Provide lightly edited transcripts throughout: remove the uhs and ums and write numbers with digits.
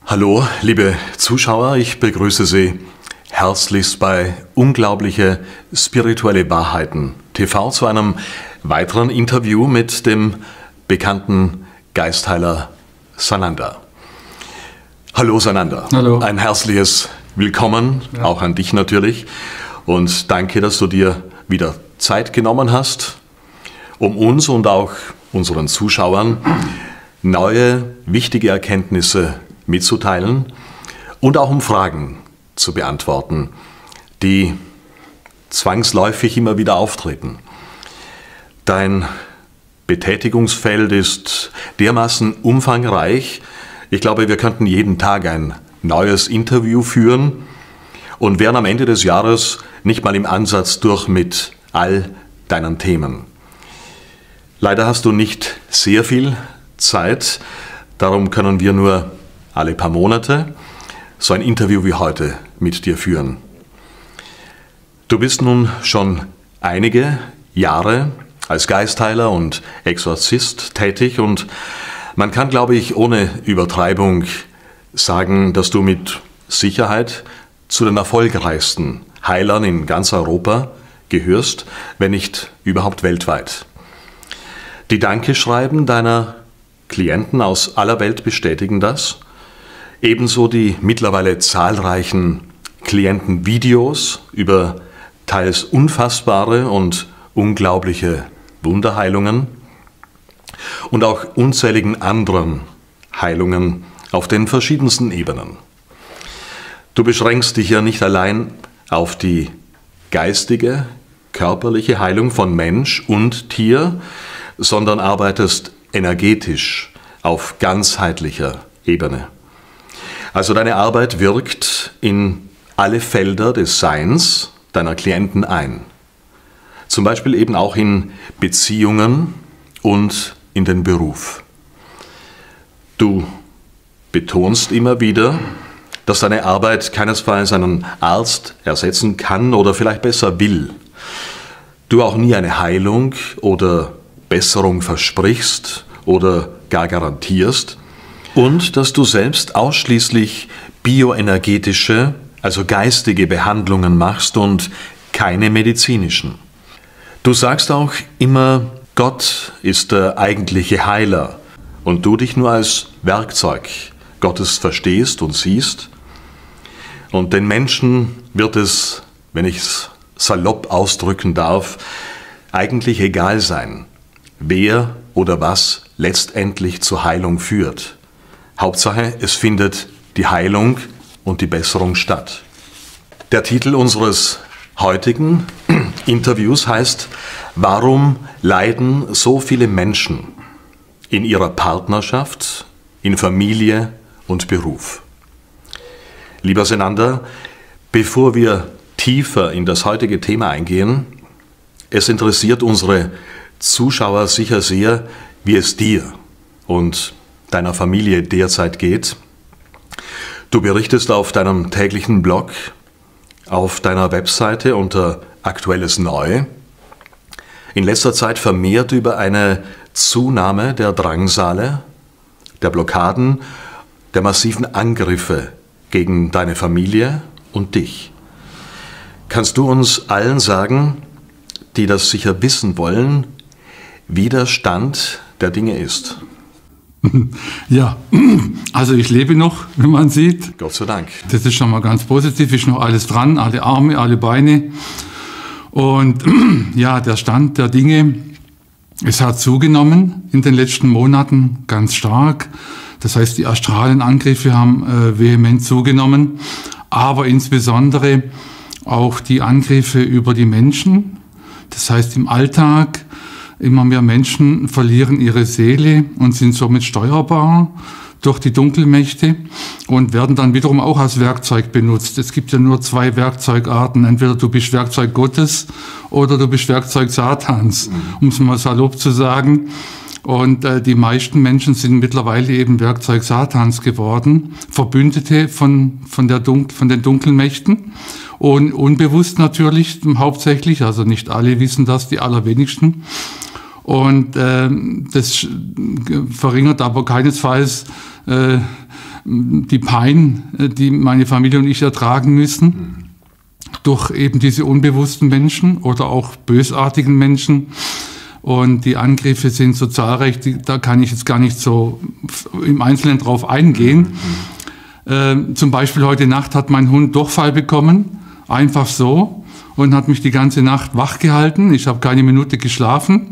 Hallo, liebe Zuschauer, ich begrüße Sie herzlichst bei Unglaubliche spirituelle Wahrheiten TV zu einem weiteren Interview mit dem bekannten Geistheiler Sananda. Hallo Sananda. Hallo. Ein herzliches Willkommen, auch an dich natürlich. Und danke, dass du dir wieder Zeit genommen hast, um uns und auch unseren Zuschauern neue, wichtige Erkenntnisse mitzuteilen und auch um Fragen zu beantworten, die zwangsläufig immer wieder auftreten. Dein Betätigungsfeld ist dermaßen umfangreich. Ich glaube, wir könnten jeden Tag ein neues Interview führen und wären am Ende des Jahres nicht mal im Ansatz durch mit all deinen Themen. Leider hast du nicht sehr viel Zeit, darum können wir nur alle paar Monate so ein Interview wie heute mit dir führen. Du bist nun schon einige Jahre als Geistheiler und Exorzist tätig und man kann, glaube ich, ohne Übertreibung sagen, dass du mit Sicherheit zu den erfolgreichsten Heilern in ganz Europa gehörst, wenn nicht überhaupt weltweit. Die Dankeschreiben deiner Klienten aus aller Welt bestätigen das. Ebenso die mittlerweile zahlreichen Klientenvideos über teils unfassbare und unglaubliche Wunderheilungen und auch unzähligen anderen Heilungen auf den verschiedensten Ebenen. Du beschränkst dich ja nicht allein auf die geistige, körperliche Heilung von Mensch und Tier, sondern arbeitest energetisch auf ganzheitlicher Ebene. Also deine Arbeit wirkt in alle Felder des Seins deiner Klienten ein. Zum Beispiel eben auch in Beziehungen und in den Beruf. Du betonst immer wieder, dass deine Arbeit keinesfalls einen Arzt ersetzen kann oder vielleicht besser will. Du auch nie eine Heilung oder Besserung versprichst oder gar garantierst. Und dass du selbst ausschließlich bioenergetische, also geistige Behandlungen machst und keine medizinischen. Du sagst auch immer, Gott ist der eigentliche Heiler und du dich nur als Werkzeug Gottes verstehst und siehst. Und den Menschen wird es, wenn ich es salopp ausdrücken darf, eigentlich egal sein, wer oder was letztendlich zur Heilung führt. Hauptsache, es findet die Heilung und die Besserung statt. Der Titel unseres heutigen Interviews heißt: Warum leiden so viele Menschen in ihrer Partnerschaft, in Familie und Beruf? Lieber Sananda, bevor wir tiefer in das heutige Thema eingehen, es interessiert unsere Zuschauer sicher sehr, wie es dir und deiner Familie derzeit geht. Du berichtest auf deinem täglichen Blog, auf deiner Webseite unter Aktuelles Neu in letzter Zeit vermehrt über eine Zunahme der Drangsale, der Blockaden, der massiven Angriffe gegen deine Familie und dich. Kannst du uns allen sagen, die das sicher wissen wollen, wie der Stand der Dinge ist? Ja, also ich lebe noch, wie man sieht. Gott sei Dank. Das ist schon mal ganz positiv, ist noch alles dran, alle Arme, alle Beine. Und ja, der Stand der Dinge, es hat zugenommen in den letzten Monaten ganz stark. Das heißt, die astralen Angriffe haben vehement zugenommen, aber insbesondere auch die Angriffe über die Menschen. Das heißt, im Alltag immer mehr Menschen verlieren ihre Seele und sind somit steuerbar durch die Dunkelmächte und werden dann wiederum auch als Werkzeug benutzt. Es gibt ja nur zwei Werkzeugarten. Entweder du bist Werkzeug Gottes oder du bist Werkzeug Satans, um es mal salopp zu sagen. Und die meisten Menschen sind mittlerweile eben Werkzeug Satans geworden, Verbündete von den dunklen Mächten. Und unbewusst natürlich, hauptsächlich, also nicht alle wissen das, die allerwenigsten. Und das verringert aber keinesfalls die Pein, die meine Familie und ich ertragen müssen, durch eben diese unbewussten Menschen oder auch bösartigen Menschen. Und die Angriffe sind so zahlreich, da kann ich jetzt gar nicht so im Einzelnen drauf eingehen. Zum Beispiel heute Nacht hat mein Hund Durchfall bekommen, einfach so, und hat mich die ganze Nacht wach gehalten. Ich habe keine Minute geschlafen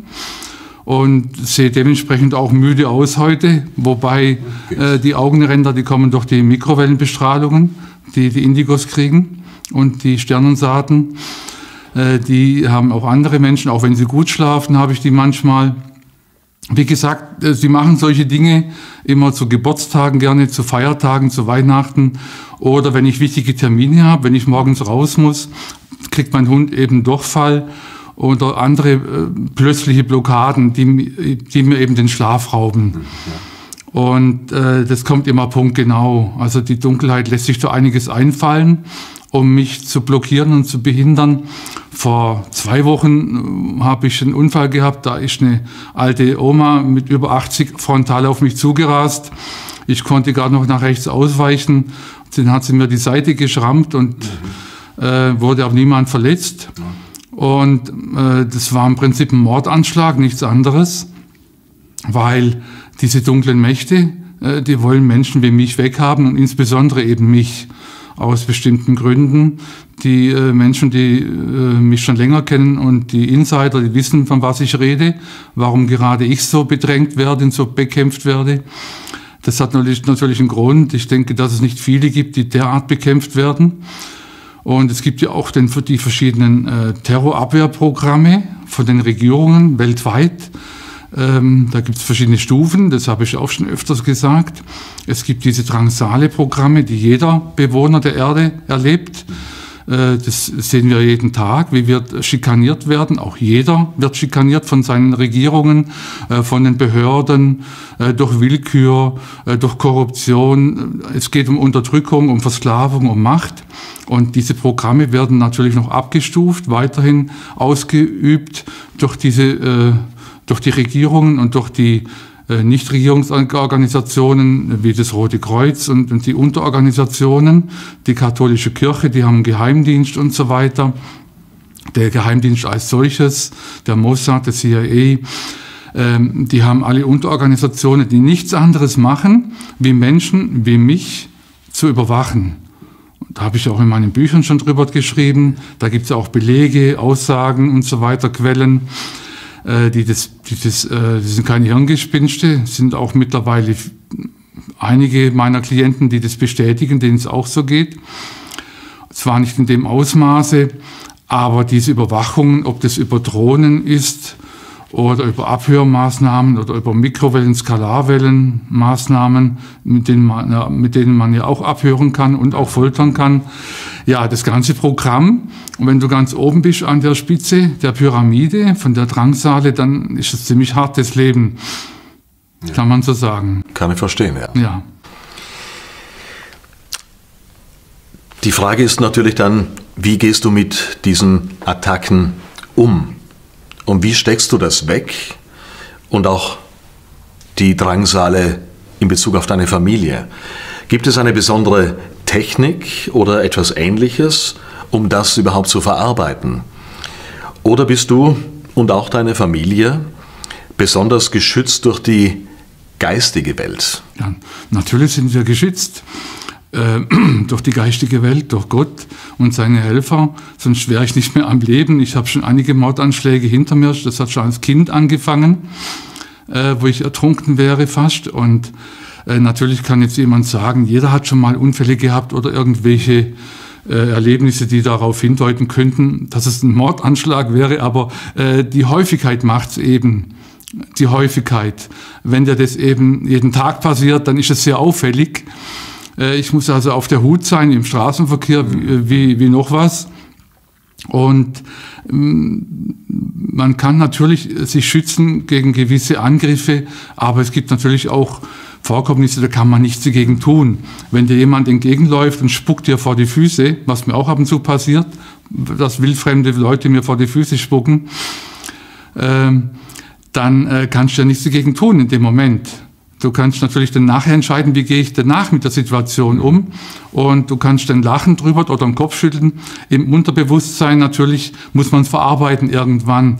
und sehe dementsprechend auch müde aus heute, wobei die Augenränder, die kommen durch die Mikrowellenbestrahlungen, die Indigos kriegen und die Sternensaaten. Die haben auch andere Menschen, auch wenn sie gut schlafen, habe ich die manchmal. Wie gesagt, sie machen solche Dinge immer zu Geburtstagen gerne, zu Feiertagen, zu Weihnachten oder wenn ich wichtige Termine habe, wenn ich morgens raus muss, kriegt mein Hund eben Durchfall oder andere plötzliche Blockaden, die mir eben den Schlaf rauben. Und das kommt immer punktgenau. Also die Dunkelheit lässt sich da einiges einfallen, um mich zu blockieren und zu behindern. Vor 2 Wochen habe ich einen Unfall gehabt, da ist eine alte Oma mit über 80 frontal auf mich zugerast. Ich konnte gerade noch nach rechts ausweichen, dann hat sie mir die Seite geschrammt und wurde aber niemand verletzt. Und das war im Prinzip ein Mordanschlag, nichts anderes, weil diese dunklen Mächte, die wollen Menschen wie mich weghaben und insbesondere eben mich. Aus bestimmten Gründen. Die Menschen, die mich schon länger kennen und die Insider, die wissen, von was ich rede, warum gerade ich so bedrängt werde und so bekämpft werde. Das hat natürlich einen Grund. Ich denke, dass es nicht viele gibt, die derart bekämpft werden. Und es gibt ja auch die verschiedenen Terrorabwehrprogramme von den Regierungen weltweit. Da gibt es verschiedene Stufen, das habe ich auch schon öfters gesagt. Es gibt diese Drangsale-Programme, die jeder Bewohner der Erde erlebt. Das sehen wir jeden Tag, wie wir schikaniert werden. Auch jeder wird schikaniert von seinen Regierungen, von den Behörden, durch Willkür, durch Korruption. Es geht um Unterdrückung, um Versklavung, um Macht. Und diese Programme werden natürlich noch abgestuft, weiterhin ausgeübt durch die Regierungen und durch die Nichtregierungsorganisationen wie das Rote Kreuz und die Unterorganisationen, die katholische Kirche, die haben einen Geheimdienst und so weiter. Der Geheimdienst als solches, der Mossad, der CIA, die haben alle Unterorganisationen, die nichts anderes machen, wie Menschen wie mich zu überwachen. Da habe ich auch in meinen Büchern schon drüber geschrieben. Da gibt es auch Belege, Aussagen und so weiter, Quellen. Die sind keine Hirngespinste, sind auch mittlerweile einige meiner Klienten, die das bestätigen, denen es auch so geht. Zwar nicht in dem Ausmaße, aber diese Überwachung, ob das über Drohnen ist oder über Abhörmaßnahmen oder über Mikrowellen-, Skalarwellenmaßnahmen, mit denen man ja auch abhören kann und auch foltern kann. Ja, das ganze Programm. Und wenn du ganz oben bist an der Spitze der Pyramide von der Drangsale, dann ist es ziemlich hartes Leben, kann man so sagen. Kann ich verstehen, ja. Ja. Die Frage ist natürlich dann, wie gehst du mit diesen Attacken um? Und wie steckst du das weg? Und auch die Drangsale in Bezug auf deine Familie. Gibt es eine besondere Technik oder etwas Ähnliches, um das überhaupt zu verarbeiten? Oder bist du und auch deine Familie besonders geschützt durch die geistige Welt? Ja, natürlich sind wir geschützt durch die geistige Welt, durch Gott und seine Helfer, sonst wäre ich nicht mehr am Leben. Ich habe schon einige Mordanschläge hinter mir, das hat schon als Kind angefangen, wo ich ertrunken wäre fast. Und natürlich kann jetzt jemand sagen, jeder hat schon mal Unfälle gehabt oder irgendwelche Erlebnisse, die darauf hindeuten könnten, dass es ein Mordanschlag wäre, aber die Häufigkeit macht es eben. Die Häufigkeit. Wenn dir das eben jeden Tag passiert, dann ist es sehr auffällig. Ich muss also auf der Hut sein im Straßenverkehr, wie noch was. Und man kann natürlich sich schützen gegen gewisse Angriffe, aber es gibt natürlich auch Vorkommnisse, da kann man nichts dagegen tun. Wenn dir jemand entgegenläuft und spuckt dir vor die Füße, was mir auch ab und zu passiert, dass wildfremde Leute mir vor die Füße spucken, dann kannst du ja nichts dagegen tun in dem Moment. Du kannst natürlich dann nachher entscheiden, wie gehe ich danach mit der Situation um. Und du kannst dann lachen drüber oder den Kopf schütteln. Im Unterbewusstsein natürlich muss man es verarbeiten irgendwann.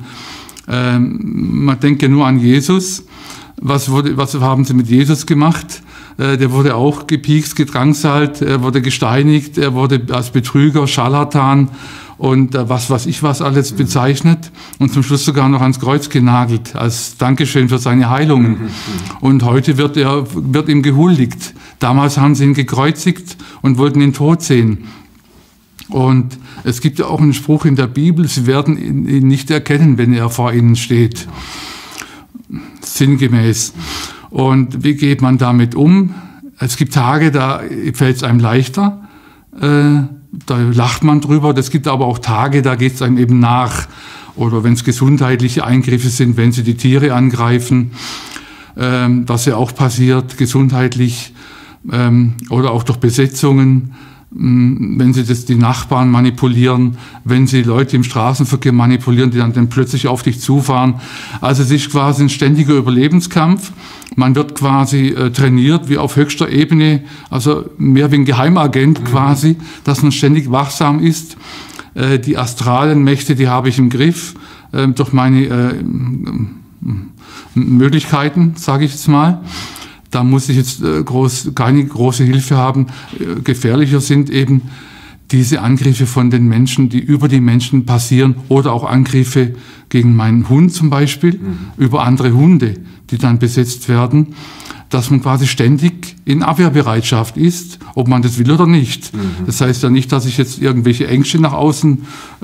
Man denke nur an Jesus. Was haben sie mit Jesus gemacht? Der wurde auch gepiekst, gedrangsalt, er wurde gesteinigt, er wurde als Betrüger, Scharlatan und was alles bezeichnet und zum Schluss sogar noch ans Kreuz genagelt, als Dankeschön für seine Heilungen. Und heute wird ihm gehuldigt. Damals haben sie ihn gekreuzigt und wollten ihn tot sehen. Und es gibt ja auch einen Spruch in der Bibel, sie werden ihn nicht erkennen, wenn er vor ihnen steht. Sinngemäß. Und wie geht man damit um? Es gibt Tage, da fällt es einem leichter, da lacht man drüber. Es gibt aber auch Tage, da geht es einem eben nach. Oder wenn es gesundheitliche Eingriffe sind, wenn sie die Tiere angreifen, was ja auch passiert, gesundheitlich, oder auch durch Besetzungen, wenn sie die Nachbarn manipulieren, wenn sie Leute im Straßenverkehr manipulieren, die dann plötzlich auf dich zufahren. Also es ist quasi ein ständiger Überlebenskampf. Man wird quasi trainiert wie auf höchster Ebene, also mehr wie ein Geheimagent quasi, dass man ständig wachsam ist. Die astralen Mächte, die habe ich im Griff durch meine Möglichkeiten, sage ich jetzt mal. Da muss ich jetzt keine große Hilfe haben. Gefährlicher sind eben diese Angriffe von den Menschen, die über die Menschen passieren, oder auch Angriffe gegen meinen Hund zum Beispiel, über andere Hunde, die dann besetzt werden, dass man quasi ständig in Abwehrbereitschaft ist, ob man das will oder nicht. Das heißt ja nicht, dass ich jetzt irgendwelche Ängste nach außen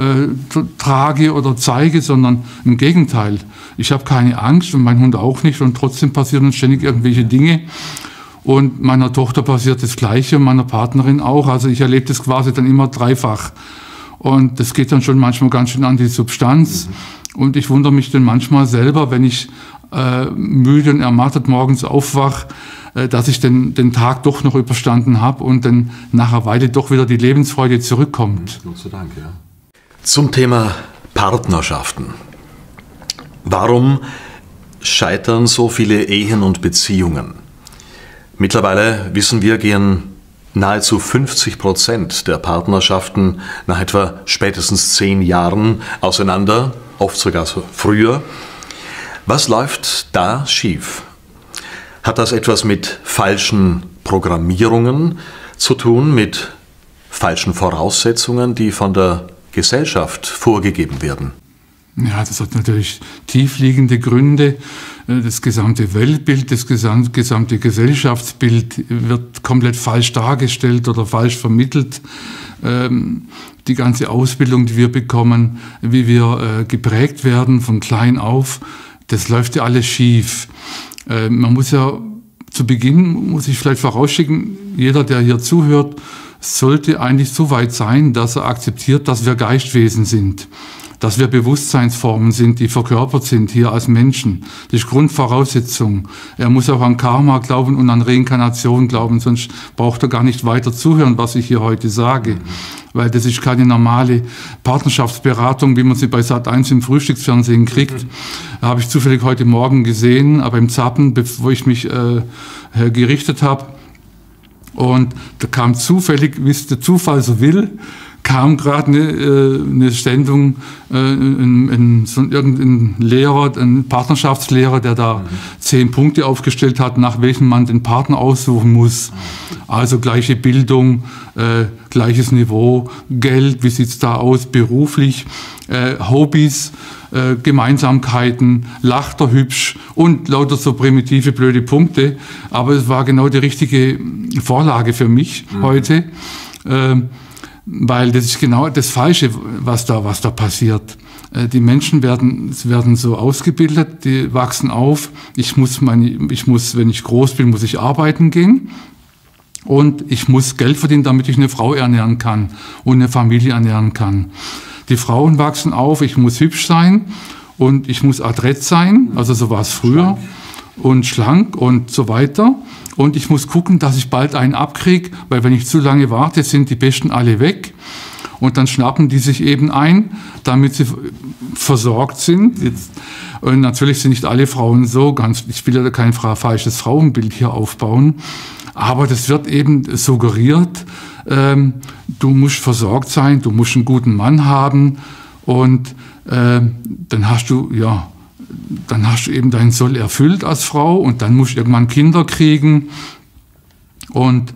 trage oder zeige, sondern im Gegenteil. Ich habe keine Angst und mein Hund auch nicht und trotzdem passieren uns ständig irgendwelche Dinge. Und meiner Tochter passiert das Gleiche und meiner Partnerin auch. Also ich erlebe das quasi dann immer dreifach. Und das geht dann schon manchmal ganz schön an die Substanz. Und ich wundere mich dann manchmal selber, wenn ich müde und ermattet morgens aufwach, dass ich den Tag doch noch überstanden habe und dann nach einer Weile doch wieder die Lebensfreude zurückkommt. Gott sei Dank, ja. Zum Thema Partnerschaften. Warum scheitern so viele Ehen und Beziehungen? Mittlerweile wissen wir, gehen nahezu 50% der Partnerschaften nach etwa spätestens 10 Jahren auseinander, oft sogar früher. Was läuft da schief? Hat das etwas mit falschen Programmierungen zu tun, mit falschen Voraussetzungen, die von der Gesellschaft vorgegeben werden? Ja, das hat natürlich tiefliegende Gründe. Das gesamte Weltbild, das gesamte Gesellschaftsbild wird komplett falsch dargestellt oder falsch vermittelt. Die ganze Ausbildung, die wir bekommen, wie wir geprägt werden von klein auf, das läuft ja alles schief. Man muss ja zu Beginn, muss ich vielleicht vorausschicken, jeder, der hier zuhört, sollte eigentlich so weit sein, dass er akzeptiert, dass wir Geistwesen sind, dass wir Bewusstseinsformen sind, die verkörpert sind hier als Menschen. Das ist Grundvoraussetzung. Er muss auch an Karma glauben und an Reinkarnation glauben, sonst braucht er gar nicht weiter zuhören, was ich hier heute sage. Weil das ist keine normale Partnerschaftsberatung, wie man sie bei Sat.1 im Frühstücksfernsehen kriegt. Habe ich zufällig heute Morgen gesehen, aber im Zappen, bevor ich mich gerichtet habe. Und da kam zufällig, wie es der Zufall so will, kam gerade eine Sendung, irgendein Lehrer, ein Partnerschaftslehrer, der da 10 Punkte aufgestellt hat, nach welchen man den Partner aussuchen muss. Also gleiche Bildung, gleiches Niveau, Geld, wie sieht's da aus, beruflich, Hobbys, Gemeinsamkeiten, lacht er hübsch und lauter so primitive, blöde Punkte. Aber es war genau die richtige Vorlage für mich heute. Weil das ist genau das Falsche, was da passiert. Die Menschen werden so ausgebildet, die wachsen auf. Ich muss, wenn ich groß bin, muss ich arbeiten gehen. Und ich muss Geld verdienen, damit ich eine Frau ernähren kann und eine Familie ernähren kann. Die Frauen wachsen auf, ich muss hübsch sein und ich muss adrett sein, also so war es früher, und schlank und so weiter. Und ich muss gucken, dass ich bald einen abkriege, weil wenn ich zu lange warte, sind die Besten alle weg. und dann schnappen die sich eben ein, damit sie versorgt sind. Und natürlich sind nicht alle Frauen so, ich will ja kein falsches Frauenbild hier aufbauen, aber das wird eben suggeriert, du musst versorgt sein, du musst einen guten Mann haben und dann hast du eben deinen Soll erfüllt als Frau und dann musst du irgendwann Kinder kriegen und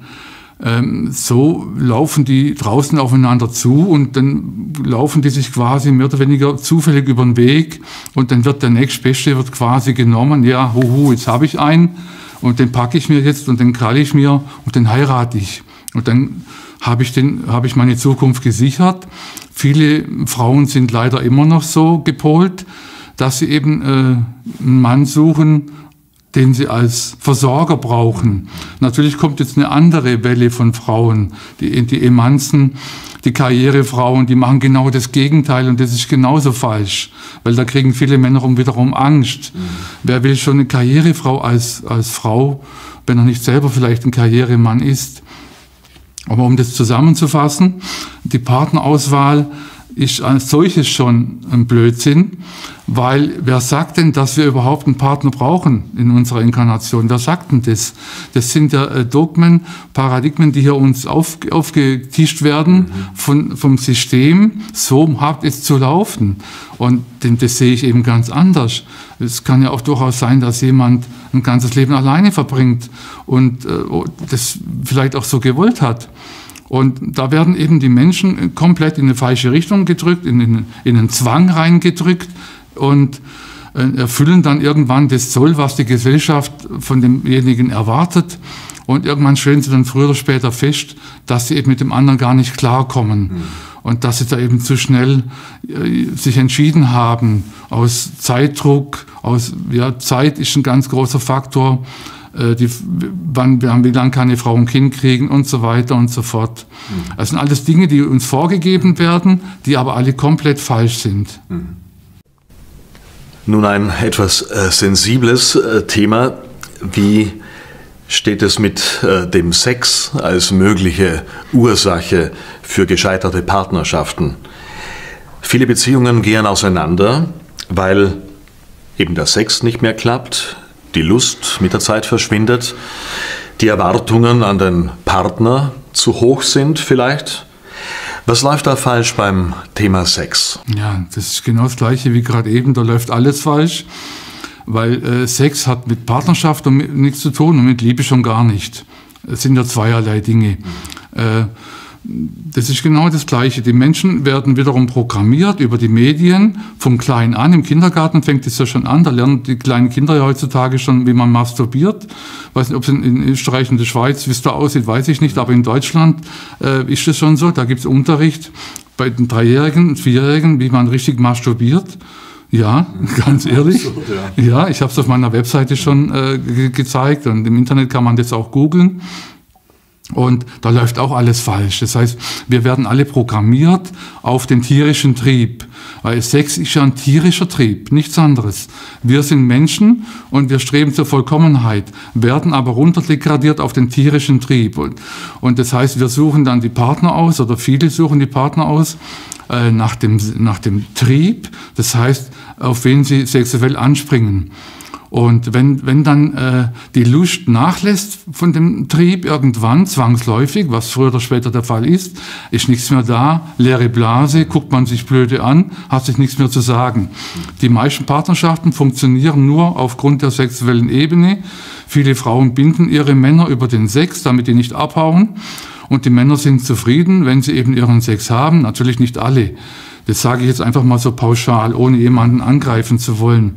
so laufen die draußen aufeinander zu und dann laufen die sich quasi mehr oder weniger zufällig über den Weg und dann wird der nächstbeste quasi genommen, ja, jetzt habe ich einen und den packe ich mir jetzt und den kralle ich mir und den heirate ich. Und dann habe ich meine Zukunft gesichert. Viele Frauen sind leider immer noch so gepolt, dass sie eben einen Mann suchen, den sie als Versorger brauchen. Natürlich kommt jetzt eine andere Welle von Frauen, die Emanzen, die Karrierefrauen, die machen genau das Gegenteil und das ist genauso falsch, weil da kriegen viele Männer wiederum Angst. Wer will schon eine Karrierefrau als Frau, wenn er nicht selber vielleicht ein Karrieremann ist? Aber um das zusammenzufassen, die Partnerauswahl ist als solches schon ein Blödsinn, weil wer sagt denn, dass wir überhaupt einen Partner brauchen in unserer Inkarnation? Wer sagt denn das? Das sind ja Dogmen, Paradigmen, die hier uns aufgetischt werden vom System. So hat es zu laufen. Und das sehe ich eben ganz anders. Es kann ja auch durchaus sein, dass jemand ein ganzes Leben alleine verbringt und das vielleicht auch so gewollt hat. Und da werden eben die Menschen komplett in eine falsche Richtung gedrückt, in einen Zwang reingedrückt und erfüllen dann irgendwann das Soll, was die Gesellschaft von demjenigen erwartet. Und irgendwann stellen sie dann früher oder später fest, dass sie eben mit dem anderen gar nicht klarkommen. Und dass sie da eben zu schnell sich entschieden haben, aus Zeitdruck, Zeit ist ein ganz großer Faktor, wie lange kann eine Frau ein Kind kriegen und so weiter und so fort. Das sind alles Dinge, die uns vorgegeben werden, die aber alle komplett falsch sind. Nun ein etwas sensibles Thema. Wie steht es mit dem Sex als mögliche Ursache für gescheiterte Partnerschaften? Viele Beziehungen gehen auseinander, weil eben der Sex nicht mehr klappt, die Lust mit der Zeit verschwindet, die Erwartungen an den Partner zu hoch sind vielleicht. Was läuft da falsch beim Thema Sex? Ja, das ist genau das Gleiche wie gerade eben, da läuft alles falsch, weil Sex hat mit Partnerschaft nichts zu tun und mit Liebe schon gar nicht. Es sind ja zweierlei Dinge. Das ist genau das Gleiche. Die Menschen werden wiederum programmiert über die Medien von klein an. Im Kindergarten fängt es ja schon an. Da lernen die kleinen Kinder ja heutzutage schon, wie man masturbiert. Ich weiß nicht, ob es in Österreich und der Schweiz, wie es da aussieht, weiß ich nicht. Aber in Deutschland ist es schon so. Da gibt es Unterricht bei den 3-Jährigen und 4-Jährigen, wie man richtig masturbiert. Ja, ganz ehrlich. Ja, ich habe es auf meiner Webseite schon gezeigt und im Internet kann man das auch googeln. Und da läuft auch alles falsch. Das heißt, wir werden alle programmiert auf den tierischen Trieb. Weil Sex ist ja ein tierischer Trieb, nichts anderes. Wir sind Menschen und wir streben zur Vollkommenheit, werden aber runterdegradiert auf den tierischen Trieb. Und das heißt, wir suchen dann die Partner aus, oder viele suchen die Partner aus, nach dem Trieb. Das heißt, auf wen sie sexuell anspringen. Und wenn dann die Lust nachlässt von dem Trieb irgendwann, zwangsläufig, was früher oder später der Fall ist nichts mehr da, leere Blase, guckt man sich blöde an, hat sich nichts mehr zu sagen. Die meisten Partnerschaften funktionieren nur aufgrund der sexuellen Ebene. Viele Frauen binden ihre Männer über den Sex, damit die nicht abhauen. Und die Männer sind zufrieden, wenn sie eben ihren Sex haben. Natürlich nicht alle. Das sage ich jetzt einfach mal so pauschal, ohne jemanden angreifen zu wollen.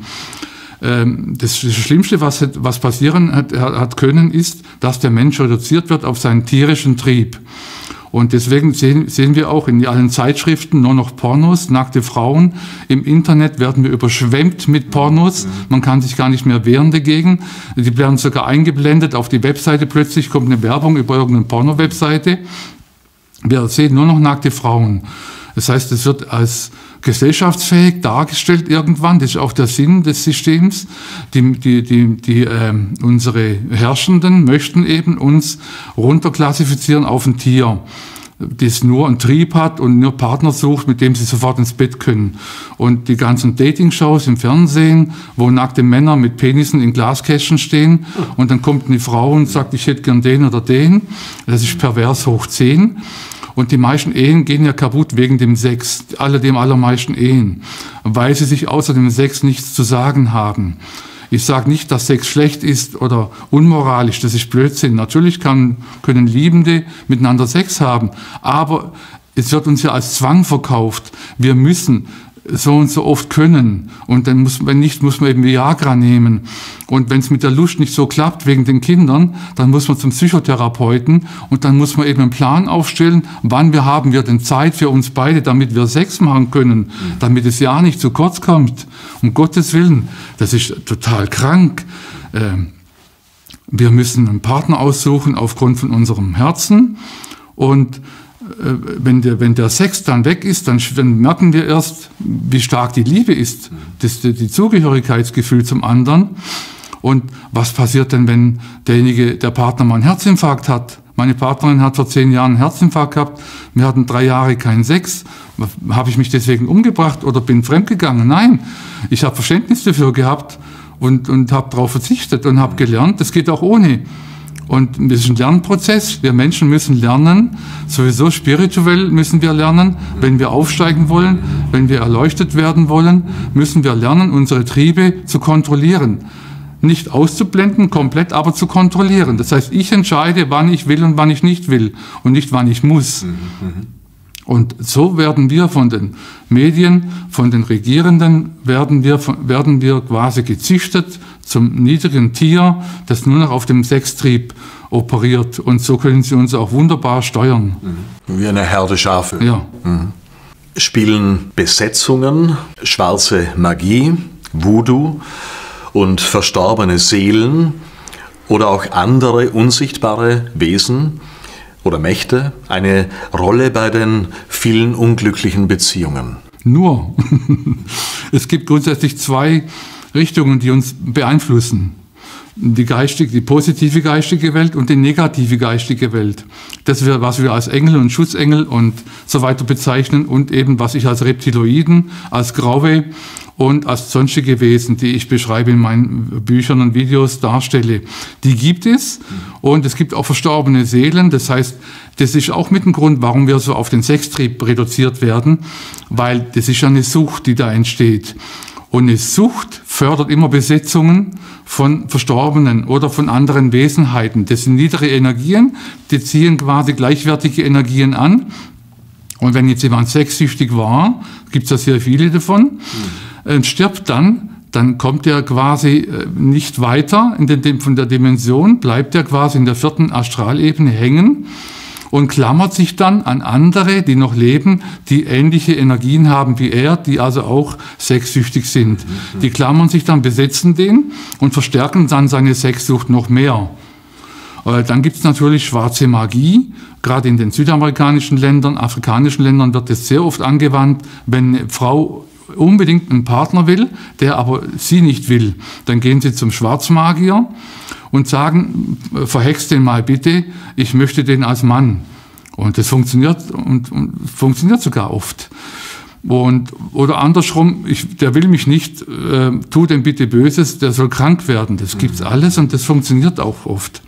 Das Schlimmste, was passieren hat können, ist, dass der Mensch reduziert wird auf seinen tierischen Trieb. Und deswegen sehen wir auch in allen Zeitschriften nur noch Pornos, nackte Frauen. Im Internet werden wir überschwemmt mit Pornos. Man kann sich gar nicht mehr wehren dagegen. Die werden sogar eingeblendet auf die Webseite. Plötzlich kommt eine Werbung über irgendeine Porno-Webseite. Wir sehen nur noch nackte Frauen. Das heißt, es wird als gesellschaftsfähig dargestellt irgendwann. Das ist auch der Sinn des Systems. Unsere Herrschenden möchten eben uns runterklassifizieren auf ein Tier. das nur einen Trieb hat und nur Partner sucht, mit dem sie sofort ins Bett können. Und die ganzen Dating-Shows im Fernsehen, wo nackte Männer mit Penissen in Glaskästchen stehen und dann kommt eine Frau und sagt, ich hätte gern den oder den. Das ist pervers hoch 10. Und die meisten Ehen gehen ja kaputt wegen dem Sex, die allermeisten Ehen, weil sie sich außer dem Sex nichts zu sagen haben. Ich sage nicht, dass Sex schlecht ist oder unmoralisch, das ist Blödsinn. Natürlich können Liebende miteinander Sex haben, aber es wird uns ja als Zwang verkauft. Wir müssen so und so oft können und dann wenn nicht, muss man eben Viagra nehmen. Und wenn es mit der Lust nicht so klappt wegen den Kindern, dann muss man zum Psychotherapeuten und dann muss man eben einen Plan aufstellen, wann haben wir denn Zeit für uns beide, damit wir Sex machen können, damit es ja nicht zu kurz kommt. Um Gottes Willen, das ist total krank. Wir müssen einen Partner aussuchen aufgrund von unserem Herzen und wenn der Sex dann weg ist, dann merken wir erst, wie stark die Liebe ist, die Zugehörigkeitsgefühl zum anderen. Und was passiert denn, wenn der Partner mal einen Herzinfarkt hat? Meine Partnerin hat vor 10 Jahren einen Herzinfarkt gehabt. Wir hatten 3 Jahre keinen Sex. Habe ich mich deswegen umgebracht oder bin fremdgegangen? Nein, ich habe Verständnis dafür gehabt und habe darauf verzichtet und habe gelernt, das geht auch ohne. Und das ist ein Lernprozess. Wir Menschen müssen lernen, sowieso spirituell müssen wir lernen. Wenn wir aufsteigen wollen, wenn wir erleuchtet werden wollen, müssen wir lernen, unsere Triebe zu kontrollieren. Nicht auszublenden, komplett, aber zu kontrollieren. Das heißt, ich entscheide, wann ich will und wann ich nicht will und nicht, wann ich muss. Und so werden wir von den Medien, von den Regierenden, werden wir quasi gezüchtet zum niedrigen Tier, das nur noch auf dem Sextrieb operiert. Und so können sie uns auch wunderbar steuern. Wie eine Herde Schafe. Ja. Spielen Besetzungen, schwarze Magie, Voodoo und verstorbene Seelen oder auch andere unsichtbare Wesen oder Mächte eine Rolle bei den vielen unglücklichen Beziehungen? Nur. Es gibt grundsätzlich 2 Richtungen, die uns beeinflussen. Die positive geistige Welt und die negative geistige Welt. Das ist, was wir als Engel und Schutzengel und so weiter bezeichnen und eben, was ich als Reptiloiden, als Graue und als sonstige Wesen, die ich beschreibe in meinen Büchern und Videos, darstelle. Die gibt es und es gibt auch verstorbene Seelen. Das heißt, das ist auch mit dem Grund, warum wir so auf den Sextrieb reduziert werden, weil das ist ja eine Sucht, die da entsteht. Und eine Sucht fördert immer Besetzungen von Verstorbenen oder von anderen Wesenheiten. Das sind niedere Energien, die ziehen quasi gleichwertige Energien an. Und wenn jetzt jemand sexsüchtig war, gibt es ja sehr viele davon, stirbt dann kommt er quasi nicht weiter von der Dimension, bleibt er quasi in der 4. Astralebene hängen und klammert sich dann an andere, die noch leben, die ähnliche Energien haben wie er, die also auch sexsüchtig sind. Die klammern sich dann, besetzen den und verstärken dann seine Sexsucht noch mehr. Dann gibt es natürlich schwarze Magie. Gerade in den südamerikanischen Ländern, afrikanischen Ländern wird das sehr oft angewandt, wenn eine Frau unbedingt einen Partner will, der aber sie nicht will. Dann gehen sie zum Schwarzmagier und sagen, verhex den mal bitte, ich möchte den als Mann. Und das funktioniert und funktioniert sogar oft. Oder andersrum, der will mich nicht, tu dem bitte Böses, der soll krank werden. Das gibt's alles und das funktioniert auch oft.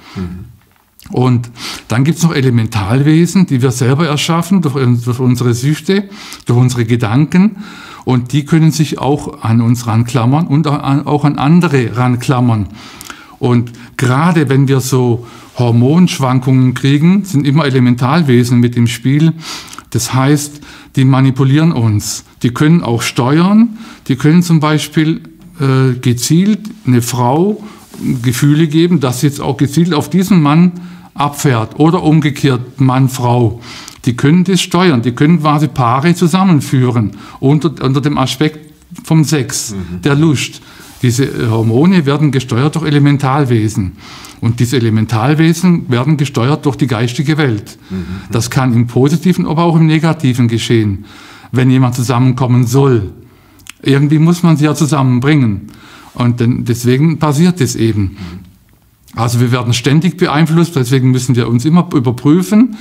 Und dann gibt's noch Elementalwesen, die wir selber erschaffen durch unsere Süchte, durch unsere Gedanken. Und die können sich auch an uns ranklammern und auch an andere ranklammern. Und gerade wenn wir so Hormonschwankungen kriegen, sind immer Elementalwesen mit im Spiel. Das heißt, die manipulieren uns. Die können auch steuern. Die können zum Beispiel gezielt eine Frau Gefühle geben, dass sie jetzt auch gezielt auf diesen Mann abfährt. Oder umgekehrt Mann-Frau. Die können das steuern. Die können quasi Paare zusammenführen unter dem Aspekt vom Sex, der Lust. Diese Hormone werden gesteuert durch Elementalwesen. Und diese Elementalwesen werden gesteuert durch die geistige Welt. Das kann im Positiven, aber auch im Negativen geschehen, wenn jemand zusammenkommen soll. Irgendwie muss man sie ja zusammenbringen. Und deswegen passiert das eben. Also wir werden ständig beeinflusst, deswegen müssen wir uns immer überprüfen,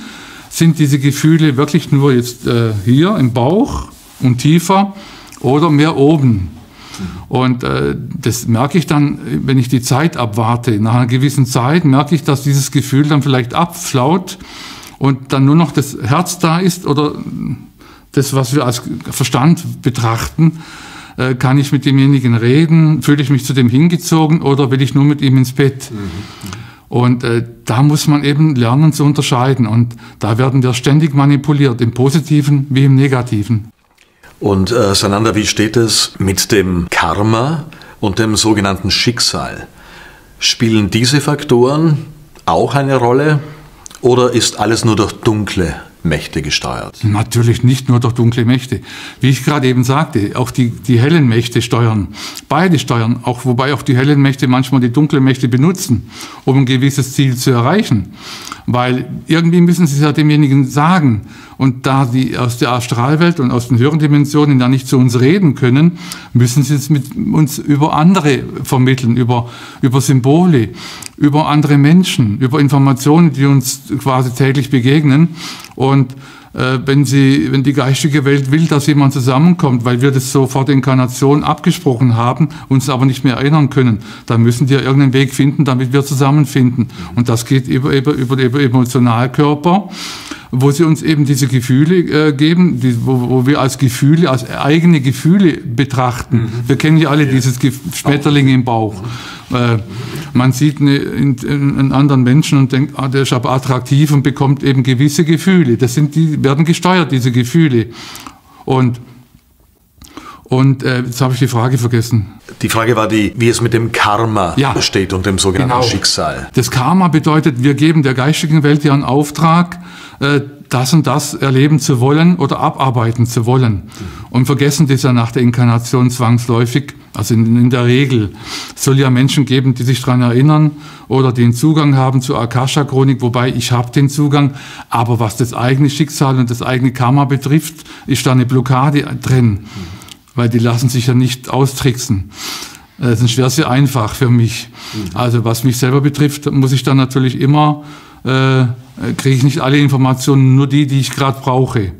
sind diese Gefühle wirklich nur jetzt hier im Bauch und tiefer oder mehr oben. Und das merke ich dann, wenn ich die Zeit abwarte. Nach einer gewissen Zeit merke ich, dass dieses Gefühl dann vielleicht abflaut und dann nur noch das Herz da ist oder das, was wir als Verstand betrachten. Kann ich mit demjenigen reden? Fühle ich mich zu dem hingezogen oder will ich nur mit ihm ins Bett? Und da muss man eben lernen zu unterscheiden. Und da werden wir ständig manipuliert, im Positiven wie im Negativen. Und Sananda, wie steht es mit dem Karma und dem sogenannten Schicksal? Spielen diese Faktoren auch eine Rolle oder ist alles nur durch dunkle Mächte gesteuert? Natürlich nicht nur durch dunkle Mächte. Wie ich gerade eben sagte, auch die hellen Mächte steuern. Beide steuern, auch, wobei auch die hellen Mächte manchmal die dunklen Mächte benutzen, um ein gewisses Ziel zu erreichen. Weil irgendwie müssen sie es ja demjenigen sagen. Und da die aus der Astralwelt und aus den höheren Dimensionen da nicht zu uns reden können, müssen sie es mit uns über andere vermitteln, über Symbole, über andere Menschen, über Informationen, die uns quasi täglich begegnen. Und wenn die geistige Welt will, dass jemand zusammenkommt, weil wir das so vor der Inkarnation abgesprochen haben, uns aber nicht mehr erinnern können, dann müssen die ja irgendeinen Weg finden, damit wir zusammenfinden. Und das geht über den Emotionalkörper, wo sie uns eben diese Gefühle geben, wo wir als Gefühle, als eigene Gefühle betrachten. Wir kennen ja alle dieses Schmetterling im Bauch. Man sieht einen anderen Menschen und denkt, der ist aber attraktiv und bekommt eben gewisse Gefühle. Die werden gesteuert, diese Gefühle. Und jetzt habe ich die Frage vergessen. Die Frage war wie es mit dem Karma steht und dem sogenannten Schicksal. Das Karma bedeutet, wir geben der geistigen Welt ja einen Auftrag, das und das erleben zu wollen oder abarbeiten zu wollen. Und vergessen das ja nach der Inkarnation zwangsläufig, also in der Regel. Es soll ja Menschen geben, die sich daran erinnern oder den Zugang haben zur Akasha-Chronik, wobei ich habe den Zugang, aber was das eigene Schicksal und das eigene Karma betrifft, ist da eine Blockade drin. Weil die lassen sich ja nicht austricksen. Sonst wäre es ja einfach für mich. Also was mich selber betrifft, muss ich dann natürlich immer, kriege ich nicht alle Informationen, nur die ich gerade brauche.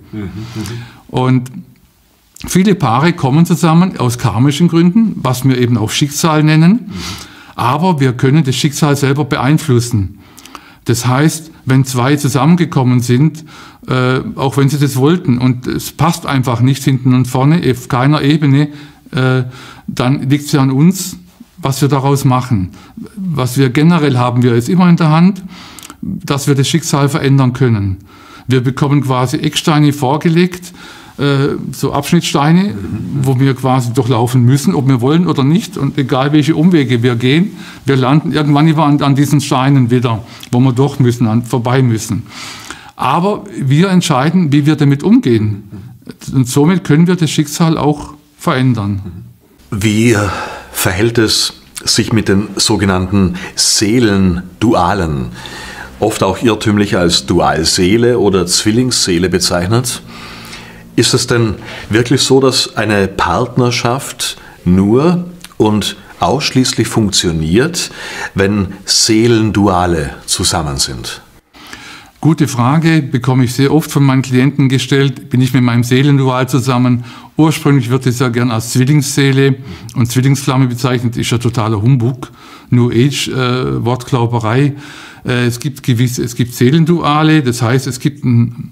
Und viele Paare kommen zusammen aus karmischen Gründen, was wir eben auch Schicksal nennen, aber wir können das Schicksal selber beeinflussen. Das heißt, wenn zwei zusammengekommen sind, auch wenn sie das wollten und es passt einfach nicht hinten und vorne, auf keiner Ebene, dann liegt es ja an uns, was wir daraus machen. Was wir generell haben wir jetzt immer in der Hand, dass wir das Schicksal verändern können. Wir bekommen quasi Ecksteine vorgelegt, so Abschnittsteine, wo wir quasi durchlaufen müssen, ob wir wollen oder nicht. Und egal welche Umwege wir gehen, wir landen irgendwann an diesen Steinen wieder, wo wir durch müssen, vorbei müssen. Aber wir entscheiden, wie wir damit umgehen. Und somit können wir das Schicksal auch verändern. Wie verhält es sich mit den sogenannten Seelendualen? Oft auch irrtümlich als Dualseele oder Zwillingsseele bezeichnet. Ist es denn wirklich so, dass eine Partnerschaft nur und ausschließlich funktioniert, wenn Seelenduale zusammen sind? Gute Frage, bekomme ich sehr oft von meinen Klienten gestellt. Bin ich mit meinem Seelendual zusammen? Ursprünglich wird es ja gern als Zwillingsseele und Zwillingsflamme bezeichnet, ist ja totaler Humbug, New Age, Wortklauberei. Es gibt Seelenduale, das heißt, es gibt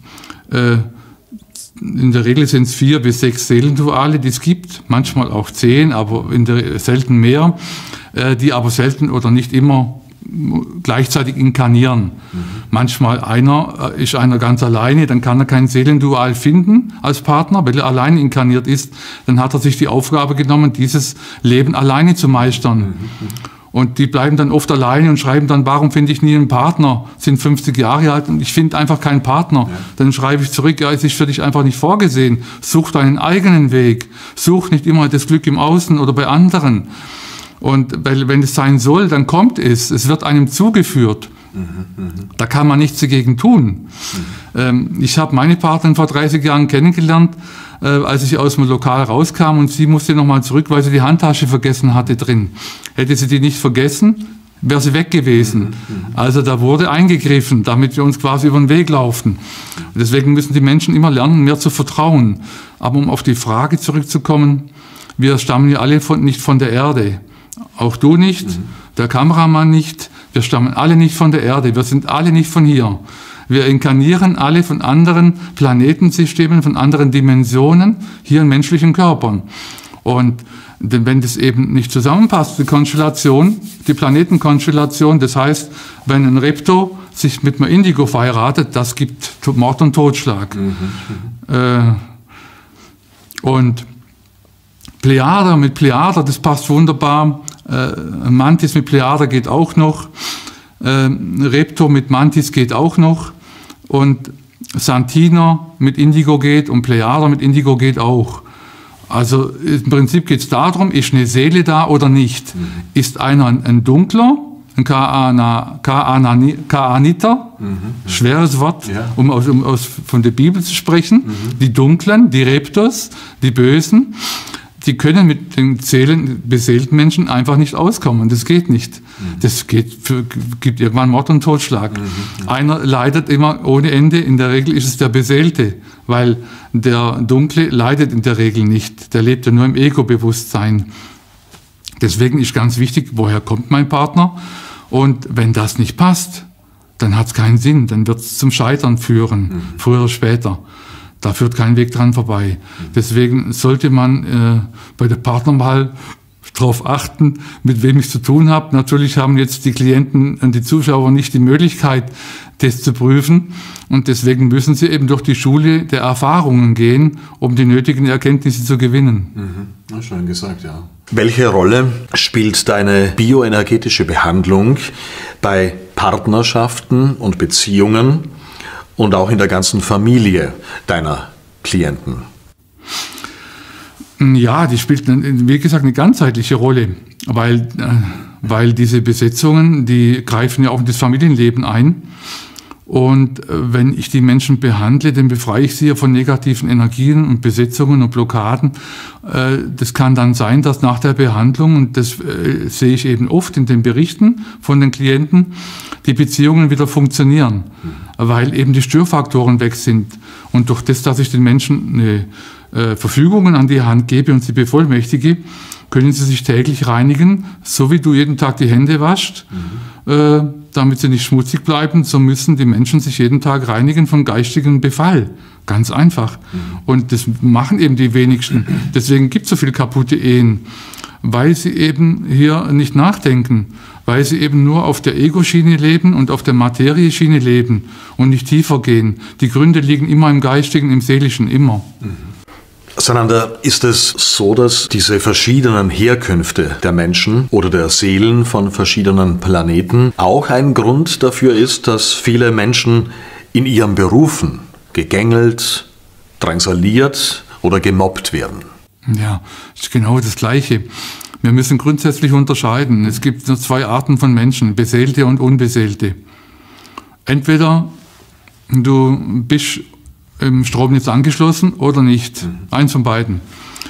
in der Regel sind es 4 bis 6 Seelenduale, die es gibt, manchmal auch 10, aber selten mehr, die aber selten oder nicht immer gleichzeitig inkarnieren. Manchmal ist einer ganz alleine, dann kann er kein Seelendual finden als Partner, weil er alleine inkarniert ist. Dann hat er sich die Aufgabe genommen, dieses Leben alleine zu meistern. Und die bleiben dann oft alleine und schreiben dann, warum finde ich nie einen Partner? Sind 50 Jahre alt und ich finde einfach keinen Partner. Ja. Dann schreibe ich zurück, ja, es ist für dich einfach nicht vorgesehen. Such deinen eigenen Weg. Such nicht immer das Glück im Außen oder bei anderen. Und wenn es sein soll, dann kommt es. Es wird einem zugeführt. Da kann man nichts dagegen tun. Ich habe meine Partnerin vor 30 Jahren kennengelernt, als ich aus dem Lokal rauskam und sie musste nochmal zurück, weil sie die Handtasche vergessen hatte drin. Hätte sie die nicht vergessen, wäre sie weg gewesen. Also da wurde eingegriffen, damit wir uns quasi über den Weg laufen. Und deswegen müssen die Menschen immer lernen, mehr zu vertrauen. Aber um auf die Frage zurückzukommen, wir stammen ja alle nicht von der Erde. Auch du nicht, der Kameramann nicht. Wir stammen alle nicht von der Erde. Wir sind alle nicht von hier. Wir inkarnieren alle von anderen Planetensystemen, von anderen Dimensionen, hier in menschlichen Körpern. Und wenn das eben nicht zusammenpasst, die Konstellation, die Planetenkonstellation, das heißt, wenn ein Repto sich mit einem Indigo verheiratet, das gibt Mord und Totschlag. Und Plejader mit Plejader, das passt wunderbar. Mantis mit Plejader geht auch noch. Repto mit Mantis geht auch noch. Und Santiner mit Indigo geht und Plejader mit Indigo geht auch. Also im Prinzip geht es darum, ist eine Seele da oder nicht? Ist einer ein Dunkler, ein Ka'aniter, schweres Wort, um von der Bibel zu sprechen, die Dunklen, die Reptos, die Bösen, die können mit den beseelten Menschen einfach nicht auskommen. Das geht nicht. Das gibt irgendwann Mord und Totschlag. Einer leidet immer ohne Ende. In der Regel ist es der Beseelte, weil der Dunkle leidet in der Regel nicht. Der lebt ja nur im Ego-Bewusstsein. Deswegen ist ganz wichtig, woher kommt mein Partner? Und wenn das nicht passt, dann hat es keinen Sinn. Dann wird es zum Scheitern führen, früher oder später. Da führt kein Weg dran vorbei. Deswegen sollte man bei der Partnerwahl darauf achten, mit wem ich zu tun habe. Natürlich haben jetzt die Klienten und die Zuschauer nicht die Möglichkeit, das zu prüfen. Und deswegen müssen sie eben durch die Schule der Erfahrungen gehen, um die nötigen Erkenntnisse zu gewinnen. Schön gesagt, ja. Welche Rolle spielt deine bioenergetische Behandlung bei Partnerschaften und Beziehungen und auch in der ganzen Familie deiner Klienten? Ja, die spielt, wie gesagt, eine ganzheitliche Rolle, weil diese Besetzungen, die greifen ja auch in das Familienleben ein. Und wenn ich die Menschen behandle, dann befreie ich sie ja von negativen Energien und Besetzungen und Blockaden. Das kann dann sein, dass nach der Behandlung, und das sehe ich eben oft in den Berichten von den Klienten, die Beziehungen wieder funktionieren, weil eben die Störfaktoren weg sind. Und durch das, dass ich den Menschen Verfügungen an die Hand gebe und sie bevollmächtige, können sie sich täglich reinigen, so wie du jeden Tag die Hände waschst, damit sie nicht schmutzig bleiben, so müssen die Menschen sich jeden Tag reinigen vom geistigen Befall. Ganz einfach. Und das machen eben die wenigsten. Deswegen gibt es so viele kaputte Ehen, weil sie eben hier nicht nachdenken, weil sie eben nur auf der Ego-Schiene leben und auf der Materie-Schiene leben und nicht tiefer gehen. Die Gründe liegen immer im Geistigen, im Seelischen, immer. Sananda, ist es so, dass diese verschiedenen Herkünfte der Menschen oder der Seelen von verschiedenen Planeten auch ein Grund dafür ist, dass viele Menschen in ihren Berufen gegängelt, drangsaliert oder gemobbt werden? Ja, das ist genau das Gleiche. Wir müssen grundsätzlich unterscheiden. Es gibt nur zwei Arten von Menschen, Beseelte und Unbeseelte. Entweder du bist im Stromnetz angeschlossen oder nicht. Eins von beiden.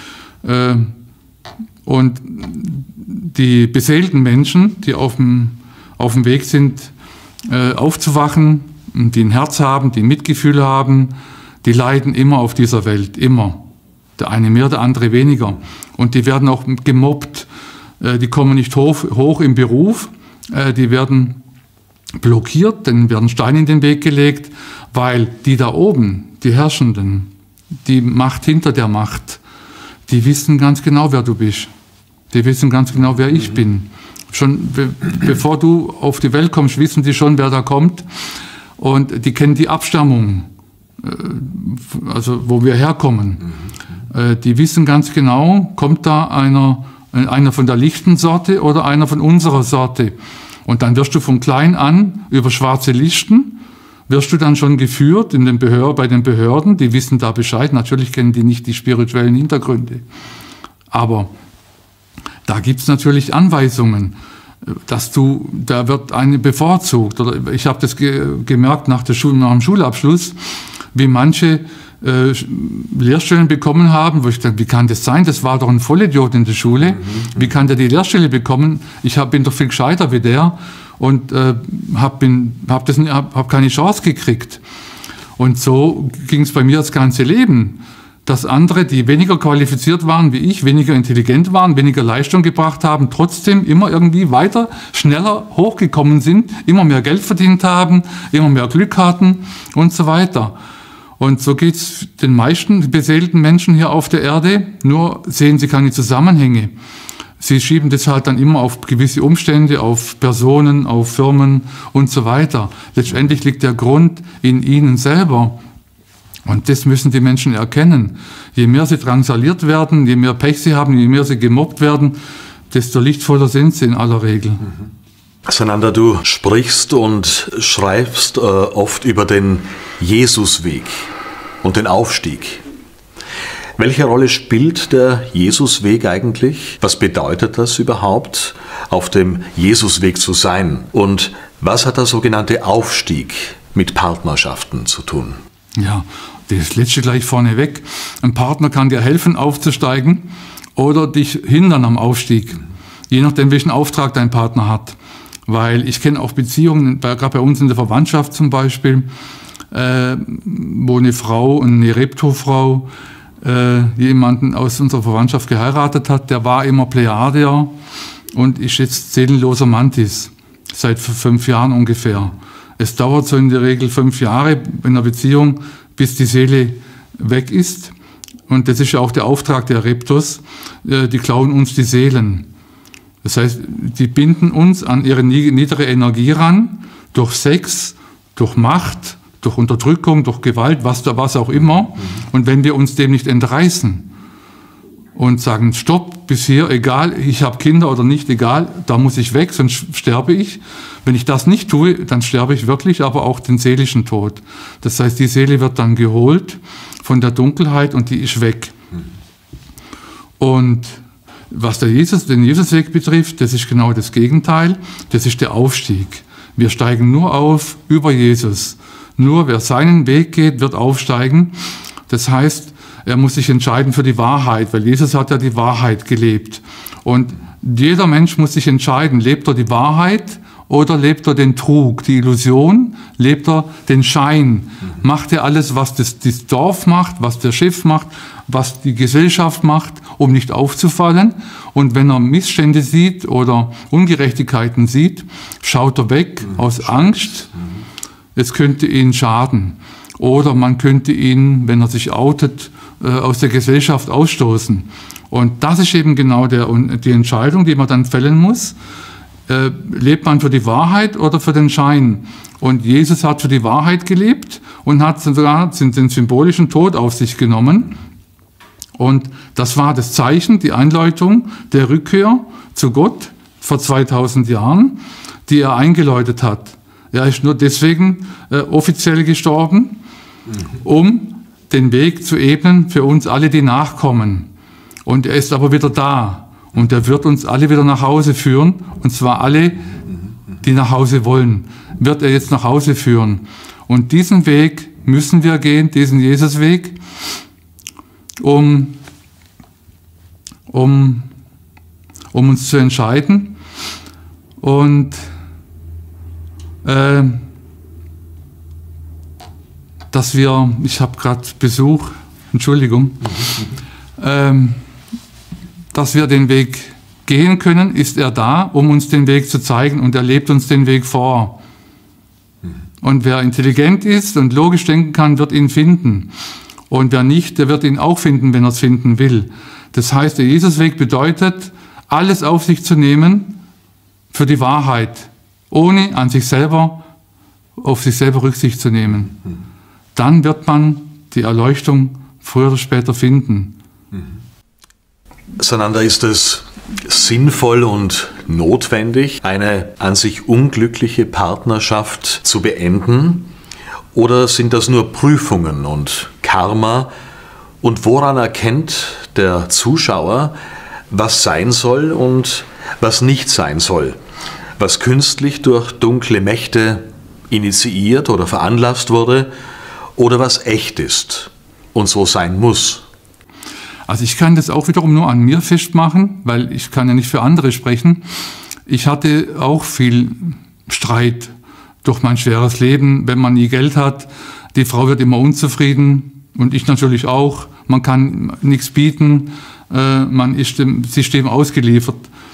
Und die beseelten Menschen, die auf dem Weg sind, aufzuwachen, die ein Herz haben, die Mitgefühl haben, die leiden immer auf dieser Welt, immer. Der eine mehr, der andere weniger. Und die werden auch gemobbt. Die kommen nicht hoch im Beruf, die werden blockiert, denen werden Steine in den Weg gelegt, weil die da oben, die Herrschenden, die Macht hinter der Macht, die wissen ganz genau, wer du bist. Die wissen ganz genau, wer ich bin. Schon bevor du auf die Welt kommst, wissen die schon, wer da kommt. Und die kennen die Abstammung, also wo wir herkommen. Die wissen ganz genau, kommt da einer von der lichten Sorte oder einer von unserer Sorte. Und dann wirst du von klein an über schwarze Listen, wirst du dann schon geführt bei den Behörden, die wissen da Bescheid. Natürlich kennen die nicht die spirituellen Hintergründe. Aber da gibt es natürlich Anweisungen, da wird eine bevorzugt. Oder ich habe das gemerkt nach dem Schulabschluss, wie manche Lehrstellen bekommen haben, wo ich dachte, wie kann das sein? Das war doch ein Vollidiot in der Schule. Wie kann der die Lehrstelle bekommen? Ich bin doch viel gescheiter wie der und hab keine Chance gekriegt. Und so ging es bei mir das ganze Leben. Dass andere, die weniger qualifiziert waren wie ich, weniger intelligent waren, weniger Leistung gebracht haben, trotzdem immer irgendwie weiter, schneller hochgekommen sind, immer mehr Geld verdient haben, immer mehr Glück hatten und so weiter. Und so geht es den meisten beseelten Menschen hier auf der Erde, nur sehen sie keine Zusammenhänge. Sie schieben das halt dann immer auf gewisse Umstände, auf Personen, auf Firmen und so weiter. Letztendlich liegt der Grund in ihnen selber. Und das müssen die Menschen erkennen. Je mehr sie drangsaliert werden, je mehr Pech sie haben, je mehr sie gemobbt werden, desto lichtvoller sind sie in aller Regel. Sananda, du sprichst und schreibst oft über den Jesusweg und den Aufstieg. Welche Rolle spielt der Jesusweg eigentlich? Was bedeutet das überhaupt, auf dem Jesusweg zu sein? Und was hat der sogenannte Aufstieg mit Partnerschaften zu tun? Ja, das letzte gleich vorneweg. Ein Partner kann dir helfen, aufzusteigen oder dich hindern am Aufstieg. Je nachdem, welchen Auftrag dein Partner hat. Weil ich kenne auch Beziehungen, gerade bei uns in der Verwandtschaft zum Beispiel, wo eine Frau, eine Repto-Frau, jemanden aus unserer Verwandtschaft geheiratet hat, der war immer Plejader und ist jetzt seelenloser Mantis. Seit 5 Jahren ungefähr. Es dauert so in der Regel 5 Jahre in einer Beziehung, bis die Seele weg ist. Und das ist ja auch der Auftrag der Reptos. Die klauen uns die Seelen. Das heißt, die binden uns an ihre niedere Energie ran, durch Sex, durch Macht, durch Unterdrückung, durch Gewalt, was auch immer. Und wenn wir uns dem nicht entreißen und sagen, stopp, bis hier, egal, ich habe Kinder oder nicht, egal, da muss ich weg, sonst sterbe ich. Wenn ich das nicht tue, dann sterbe ich wirklich, aber auch den seelischen Tod. Das heißt, die Seele wird dann geholt von der Dunkelheit und die ist weg. Und was den Jesusweg betrifft, das ist genau das Gegenteil, das ist der Aufstieg. Wir steigen nur auf über Jesus. Nur wer seinen Weg geht, wird aufsteigen. Das heißt, er muss sich entscheiden für die Wahrheit, weil Jesus hat ja die Wahrheit gelebt. Und jeder Mensch muss sich entscheiden, lebt er die Wahrheit oder lebt er den Trug, die Illusion, lebt er den Schein. Macht er alles, was das Dorf macht, was der Chef macht, was die Gesellschaft macht, um nicht aufzufallen. Und wenn er Missstände sieht oder Ungerechtigkeiten sieht, schaut er weg aus Angst. Es könnte ihn schaden. Oder man könnte ihn, wenn er sich outet, aus der Gesellschaft ausstoßen. Und das ist eben genau die Entscheidung, die man dann fällen muss. Lebt man für die Wahrheit oder für den Schein? Und Jesus hat für die Wahrheit gelebt und hat sogar den symbolischen Tod auf sich genommen. Und das war das Zeichen, die Einläutung der Rückkehr zu Gott vor 2000 Jahren, die er eingeläutet hat. Er ist nur deswegen offiziell gestorben, um den Weg zu ebnen für uns alle, die nachkommen. Und er ist aber wieder da. Und er wird uns alle wieder nach Hause führen. Und zwar alle, die nach Hause wollen, wird er jetzt nach Hause führen. Und diesen Weg müssen wir gehen, diesen Jesusweg, um uns zu entscheiden. Und dass wir, ich habe gerade Besuch, Entschuldigung, dass wir den Weg gehen können, ist er da, um uns den Weg zu zeigen und er lebt uns den Weg vor. Und wer intelligent ist und logisch denken kann, wird ihn finden. Und wer nicht, der wird ihn auch finden, wenn er es finden will. Das heißt, der Jesusweg bedeutet, alles auf sich zu nehmen für die Wahrheit, ohne auf sich selber Rücksicht zu nehmen. Dann wird man die Erleuchtung früher oder später finden. Sananda, ist es sinnvoll und notwendig, eine an sich unglückliche Partnerschaft zu beenden? Oder sind das nur Prüfungen und Karma? Und woran erkennt der Zuschauer, was sein soll und was nicht sein soll? Was künstlich durch dunkle Mächte initiiert oder veranlasst wurde oder was echt ist und so sein muss? Also ich kann das auch wiederum nur an mir festmachen, weil ich kann ja nicht für andere sprechen. Ich hatte auch viel Streit durch mein schweres Leben, wenn man nie Geld hat. Die Frau wird immer unzufrieden und ich natürlich auch. Man kann nichts bieten, sie ist dem ausgeliefert.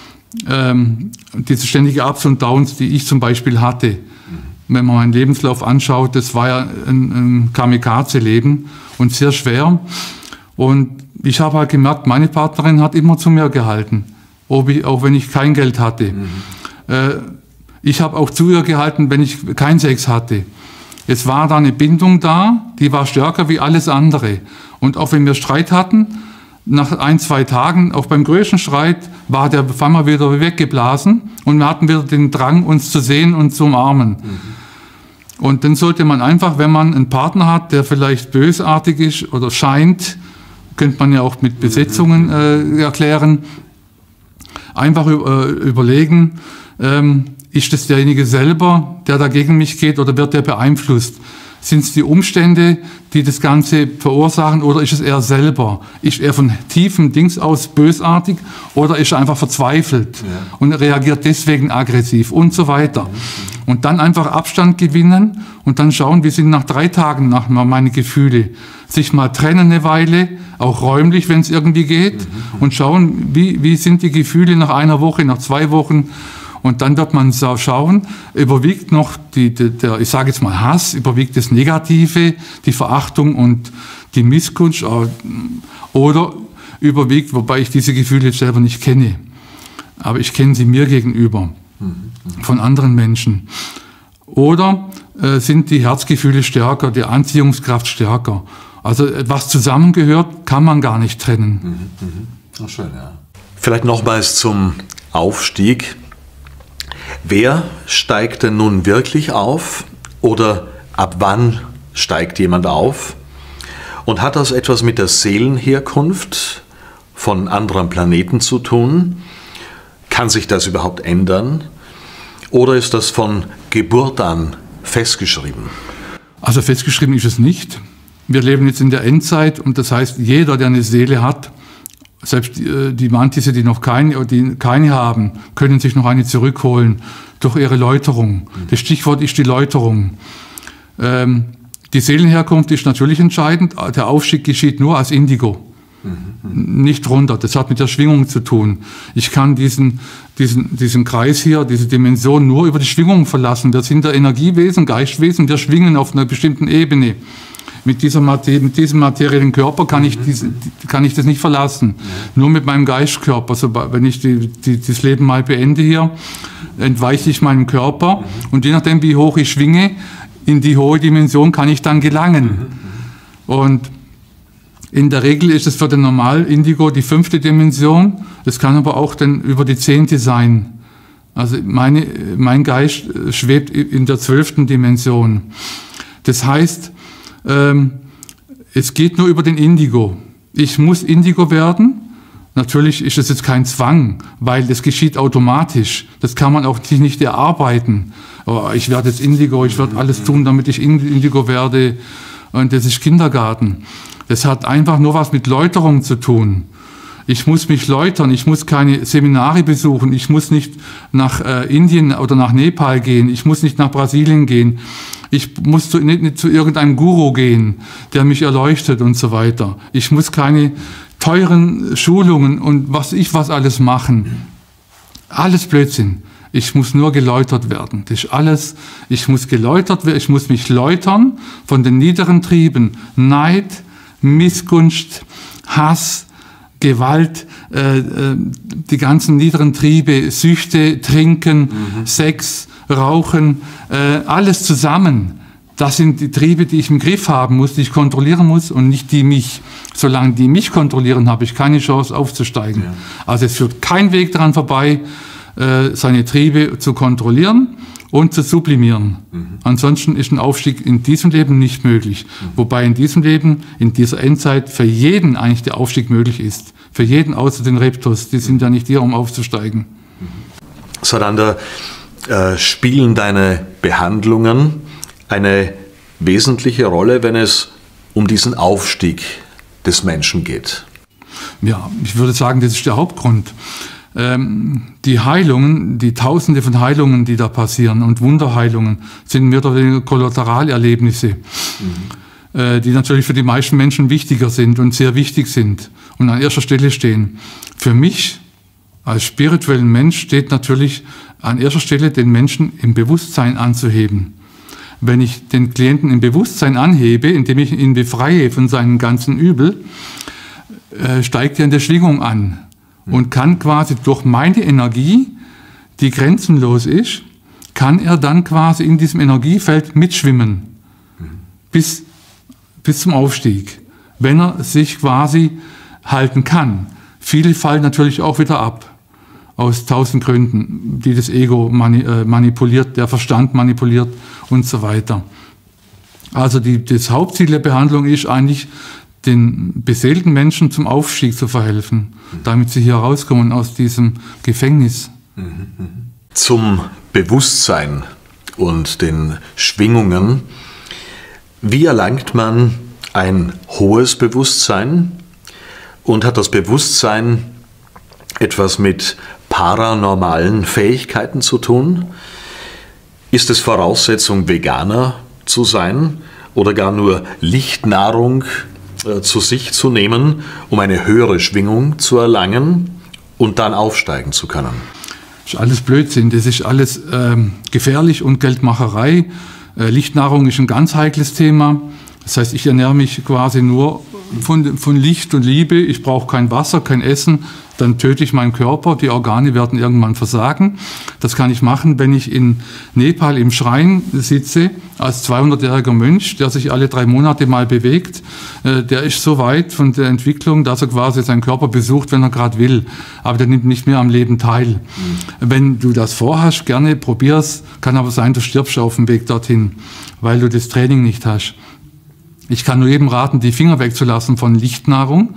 Diese ständige Ups und Downs, die ich zum Beispiel hatte, wenn man meinen Lebenslauf anschaut, das war ja ein Kamikaze-Leben und sehr schwer. Und ich habe halt gemerkt, meine Partnerin hat immer zu mir gehalten, auch wenn ich kein Geld hatte. Ich habe auch zu ihr gehalten, wenn ich keinen Sex hatte. Es war da eine Bindung da, die war stärker wie alles andere. Und auch wenn wir Streit hatten, nach 1, 2 Tagen, auch beim größten Streit, war der auf einmal wieder weggeblasen und wir hatten wieder den Drang, uns zu sehen und zu umarmen. Und dann sollte man einfach, wenn man einen Partner hat, der vielleicht bösartig ist oder scheint, könnte man ja auch mit Besetzungen erklären, einfach überlegen, ist das derjenige selber, der dagegen mich geht, oder wird der beeinflusst? Sind es die Umstände, die das Ganze verursachen, oder ist es er selber? Ist er von tiefem Dings aus bösartig oder ist er einfach verzweifelt und reagiert deswegen aggressiv und so weiter? Und dann einfach Abstand gewinnen und dann schauen, wie sind nach 3 Tagen nach meine Gefühle. Sich mal trennen eine Weile, auch räumlich, wenn es irgendwie geht, und schauen, wie sind die Gefühle nach 1 Woche, nach 2 Wochen. Und dann wird man schauen, überwiegt noch der, ich sage jetzt mal Hass, überwiegt das Negative, die Verachtung und die Missgunst, oder überwiegt, wobei ich diese Gefühle jetzt selber nicht kenne, aber ich kenne sie mir gegenüber, von anderen Menschen. Oder sind die Herzgefühle stärker, die Anziehungskraft stärker. Also was zusammengehört, kann man gar nicht trennen. Oh, schön, ja. Vielleicht nochmals zum Aufstieg. Wer steigt denn nun wirklich auf oder ab wann steigt jemand auf? Und hat das etwas mit der Seelenherkunft von anderen Planeten zu tun? Kann sich das überhaupt ändern? Oder ist das von Geburt an festgeschrieben? Also festgeschrieben ist es nicht. Wir leben jetzt in der Endzeit und das heißt, jeder, der eine Seele hat, selbst die Mantisse, die noch keine haben, können sich noch eine zurückholen durch ihre Läuterung. Das Stichwort ist die Läuterung. Die Seelenherkunft ist natürlich entscheidend. Der Aufstieg geschieht nur als Indigo, nicht runter. Das hat mit der Schwingung zu tun. Ich kann diesen Kreis hier, diese Dimension nur über die Schwingung verlassen. Wir sind der Energiewesen, Geistwesen, wir schwingen auf einer bestimmten Ebene. Mit diesem materiellen Körper kann ich das nicht verlassen. Nur mit meinem Geistkörper. Also wenn ich das Leben mal beende hier, entweiche ich meinem Körper. Und je nachdem, wie hoch ich schwinge, in die hohe Dimension kann ich dann gelangen. Und in der Regel ist es für den Normal-Indigo die 5. Dimension. Es kann aber auch dann über die 10. sein. Also mein Geist schwebt in der 12. Dimension. Das heißt, es geht nur über den Indigo. Ich muss Indigo werden. Natürlich ist es jetzt kein Zwang, weil das geschieht automatisch. Das kann man auch sich nicht erarbeiten. Oh, ich werde jetzt Indigo, ich werde alles tun, damit ich Indigo werde. Und das ist Kindergarten. Das hat einfach nur was mit Läuterung zu tun. Ich muss mich läutern, ich muss keine Seminare besuchen, ich muss nicht nach Indien oder nach Nepal gehen, ich muss nicht nach Brasilien gehen. Ich muss nicht zu irgendeinem Guru gehen, der mich erleuchtet und so weiter. Ich muss keine teuren Schulungen und was alles machen. Alles Blödsinn. Ich muss nur geläutert werden. Das ist alles. Ich muss geläutert werden. Ich muss mich läutern von den niederen Trieben. Neid, Missgunst, Hass, Gewalt, die ganzen niederen Triebe, Süchte, Trinken, Sex, Rauchen, alles zusammen. Das sind die Triebe, die ich im Griff haben muss, die ich kontrollieren muss und nicht die mich. Solange die mich kontrollieren, habe ich keine Chance aufzusteigen. Ja. Also es führt kein Weg daran vorbei, seine Triebe zu kontrollieren und zu sublimieren. Ansonsten ist ein Aufstieg in diesem Leben nicht möglich. Wobei in diesem Leben, in dieser Endzeit, für jeden eigentlich der Aufstieg möglich ist. Für jeden außer den Reptos. Die sind ja nicht hier, um aufzusteigen. Sadander, spielen deine Behandlungen eine wesentliche Rolle, wenn es um diesen Aufstieg des Menschen geht? Ja, ich würde sagen, das ist der Hauptgrund. Die Heilungen, die Tausende von Heilungen, die da passieren und Wunderheilungen, sind mehr oder weniger Kollateraleerlebnisse, die natürlich für die meisten Menschen wichtiger sind und sehr wichtig sind und an erster Stelle stehen. Für mich als spirituellen Mensch steht natürlich an erster Stelle, den Menschen im Bewusstsein anzuheben. Wenn ich den Klienten im Bewusstsein anhebe, indem ich ihn befreie von seinem ganzen Übel, steigt er in der Schwingung an und kann quasi durch meine Energie, die grenzenlos ist, kann er dann quasi in diesem Energiefeld mitschwimmen bis zum Aufstieg, wenn er sich quasi halten kann. Viele fallen natürlich auch wieder ab, aus 1000 Gründen, die das Ego manipuliert, der Verstand manipuliert und so weiter. Also das Hauptziel der Behandlung ist eigentlich, den beseelten Menschen zum Aufstieg zu verhelfen, damit sie hier rauskommen aus diesem Gefängnis. Zum Bewusstsein und den Schwingungen. Wie erlangt man ein hohes Bewusstsein? Und hat das Bewusstsein etwas mit paranormalen Fähigkeiten zu tun? Ist es Voraussetzung, Veganer zu sein oder gar nur Lichtnahrung zu sich zu nehmen, um eine höhere Schwingung zu erlangen und dann aufsteigen zu können? Das ist alles Blödsinn, das ist alles gefährlich und Geldmacherei. Lichtnahrung ist ein ganz heikles Thema. Das heißt, ich ernähre mich quasi nur von Licht und Liebe. Ich brauche kein Wasser, kein Essen. Dann töte ich meinen Körper. Die Organe werden irgendwann versagen. Das kann ich machen, wenn ich in Nepal im Schrein sitze, als 200-jähriger Mönch, der sich alle 3 Monate mal bewegt. Der ist so weit von der Entwicklung, dass er quasi seinen Körper besucht, wenn er gerade will. Aber der nimmt nicht mehr am Leben teil. Wenn du das vorhast, gerne probier's. Kann aber sein, du stirbst auf dem Weg dorthin, weil du das Training nicht hast. Ich kann nur jedem raten, die Finger wegzulassen von Lichtnahrung.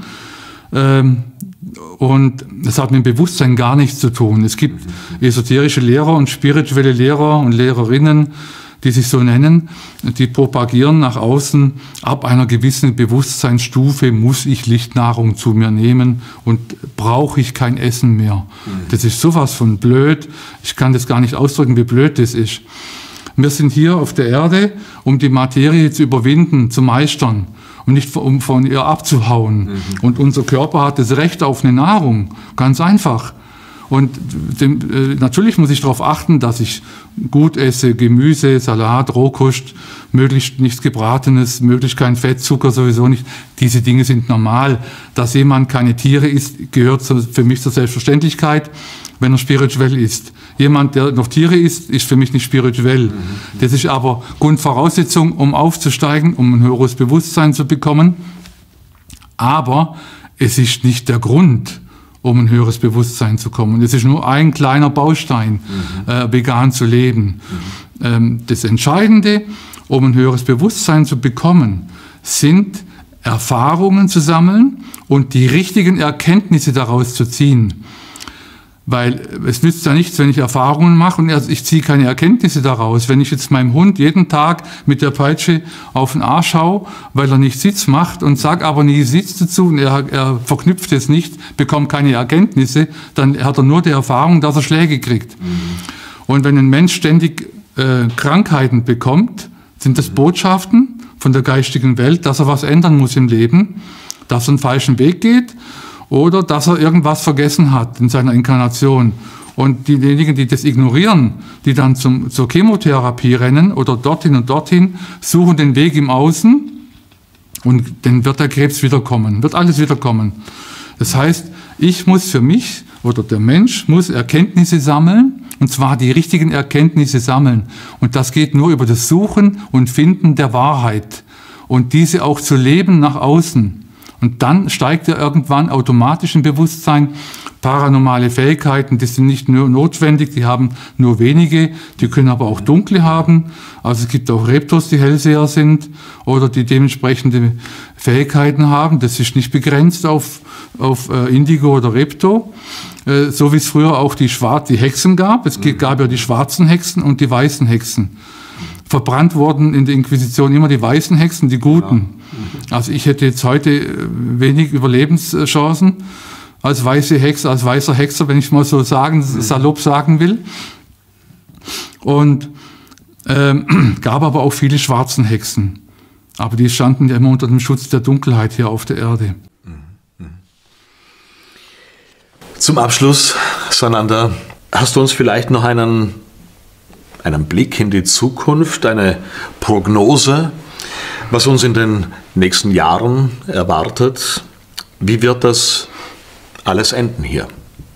Und das hat mit dem Bewusstsein gar nichts zu tun. Es gibt esoterische Lehrer und spirituelle Lehrer und Lehrerinnen, die sich so nennen, die propagieren nach außen, ab einer gewissen Bewusstseinsstufe muss ich Lichtnahrung zu mir nehmen und brauche ich kein Essen mehr. Das ist sowas von blöd. Ich kann das gar nicht ausdrücken, wie blöd das ist. Wir sind hier auf der Erde, um die Materie zu überwinden, zu meistern und nicht um von ihr abzuhauen. Und unser Körper hat das Recht auf eine Nahrung, ganz einfach. Und natürlich muss ich darauf achten, dass ich gut esse, Gemüse, Salat, Rohkost, möglichst nichts Gebratenes, möglichst kein Fett, Zucker sowieso nicht. Diese Dinge sind normal. Dass jemand keine Tiere isst, gehört für mich zur Selbstverständlichkeit, wenn er spirituell ist. Jemand, der noch Tiere isst, ist für mich nicht spirituell. Das ist aber Grundvoraussetzung, um aufzusteigen, um ein höheres Bewusstsein zu bekommen. Aber es ist nicht der Grund, um ein höheres Bewusstsein zu kommen. Es ist nur ein kleiner Baustein, vegan zu leben. Das Entscheidende, um ein höheres Bewusstsein zu bekommen, sind Erfahrungen zu sammeln und die richtigen Erkenntnisse daraus zu ziehen. Weil es nützt ja nichts, wenn ich Erfahrungen mache und ich ziehe keine Erkenntnisse daraus. Wenn ich jetzt meinem Hund jeden Tag mit der Peitsche auf den Arsch hau, weil er nicht Sitz macht und sag aber nie Sitz dazu und er verknüpft es nicht, bekommt keine Erkenntnisse, dann hat er nur die Erfahrung, dass er Schläge kriegt. Und wenn ein Mensch ständig Krankheiten bekommt, sind das Botschaften von der geistigen Welt, dass er was ändern muss im Leben, dass er einen falschen Weg geht, oder dass er irgendwas vergessen hat in seiner Inkarnation. Und diejenigen, die das ignorieren, die dann zur Chemotherapie rennen oder dorthin und dorthin, suchen den Weg im Außen und dann wird der Krebs wiederkommen, wird alles wiederkommen. Das heißt, ich muss für mich oder der Mensch muss Erkenntnisse sammeln, und zwar die richtigen Erkenntnisse sammeln. Und das geht nur über das Suchen und Finden der Wahrheit und diese auch zu leben nach außen. Und dann steigt er irgendwann automatisch im Bewusstsein. Paranormale Fähigkeiten, die sind nicht nur notwendig, die haben nur wenige, die können aber auch dunkle haben. Also es gibt auch Reptos, die Hellseher sind oder die dementsprechende Fähigkeiten haben. Das ist nicht begrenzt auf Indigo oder Repto. So wie es früher auch die Hexen gab. Es gab ja die schwarzen Hexen und die weißen Hexen. verbrannt wurden in der Inquisition immer die weißen Hexen, die Guten. Ja. Also ich hätte jetzt heute wenig Überlebenschancen als weiße Hexe, als weißer Hexer, wenn ich mal so salopp sagen will. Und gab aber auch viele schwarzen Hexen. Aber die standen ja immer unter dem Schutz der Dunkelheit hier auf der Erde. Zum Abschluss, Sananda, hast du uns vielleicht noch einen Blick in die Zukunft, eine Prognose, was uns in den nächsten Jahren erwartet? Wie wird das alles enden hier?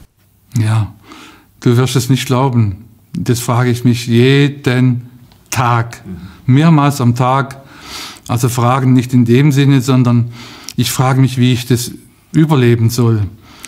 Ja, du wirst es nicht glauben. Das frage ich mich jeden Tag, mehrmals am Tag. Also Fragen nicht in dem Sinne, sondern ich frage mich, wie ich das überleben soll.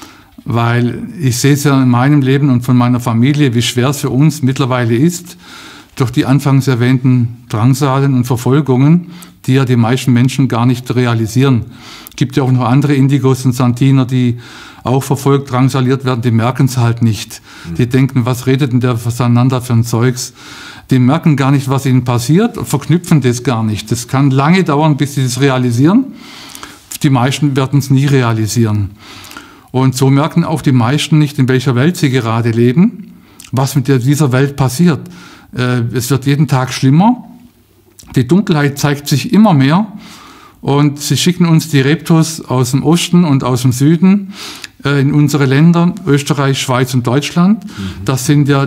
Weil ich sehe es ja in meinem Leben und von meiner Familie, wie schwer es für uns mittlerweile ist, durch die anfangs erwähnten Drangsalen und Verfolgungen, die ja die meisten Menschen gar nicht realisieren. Es gibt ja auch noch andere Indigos und Santiner, die auch verfolgt, drangsaliert werden, die merken es halt nicht. Die denken, was redet denn der Sananda für ein Zeugs? Die merken gar nicht, was ihnen passiert, verknüpfen das gar nicht. Das kann lange dauern, bis sie das realisieren. Die meisten werden es nie realisieren. Und so merken auch die meisten nicht, in welcher Welt sie gerade leben, was mit dieser Welt passiert. Es wird jeden Tag schlimmer. Die Dunkelheit zeigt sich immer mehr. Und sie schicken uns die Reptos aus dem Osten und aus dem Süden in unsere Länder, Österreich, Schweiz und Deutschland. Das sind ja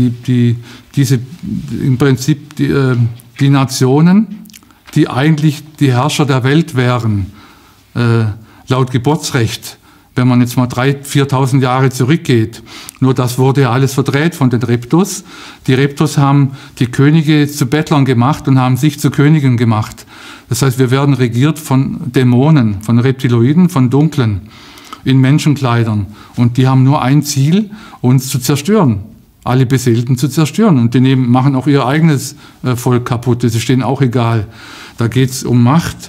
diese im Prinzip die Nationen, die eigentlich die Herrscher der Welt wären, laut Geburtsrecht, wenn man jetzt mal 3.000, 4.000 Jahre zurückgeht. Nur das wurde ja alles verdreht von den Reptos. Die Reptos haben die Könige zu Bettlern gemacht und haben sich zu Königen gemacht. Das heißt, wir werden regiert von Dämonen, von Reptiloiden, von Dunklen, in Menschenkleidern. Und die haben nur ein Ziel, uns zu zerstören. Alle Beseelten zu zerstören. Und die machen auch ihr eigenes Volk kaputt. Das ist denen auch egal. Da geht es um Macht.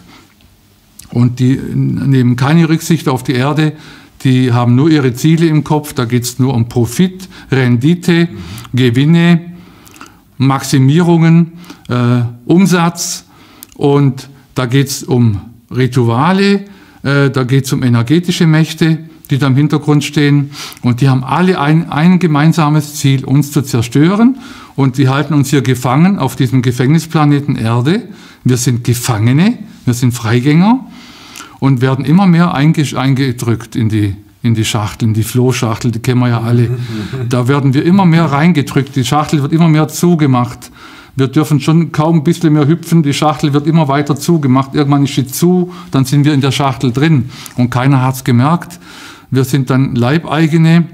Und die nehmen keine Rücksicht auf die Erde. Die haben nur ihre Ziele im Kopf. Da geht es nur um Profit, Rendite, Gewinne, Maximierungen, Umsatz. Und da geht es um Rituale, da geht es um energetische Mächte, die da im Hintergrund stehen. Und die haben alle ein gemeinsames Ziel, uns zu zerstören. Und die halten uns hier gefangen auf diesem Gefängnisplaneten Erde. Wir sind Gefangene, wir sind Freigänger und werden immer mehr eingedrückt in die Schachtel, in die Flohschachtel, die kennen wir ja alle. Da werden wir immer mehr reingedrückt, die Schachtel wird immer mehr zugemacht. Wir dürfen schon kaum ein bisschen mehr hüpfen, die Schachtel wird immer weiter zugemacht. Irgendwann ist sie zu, dann sind wir in der Schachtel drin und keiner hat es gemerkt. Wir sind dann Leibeigene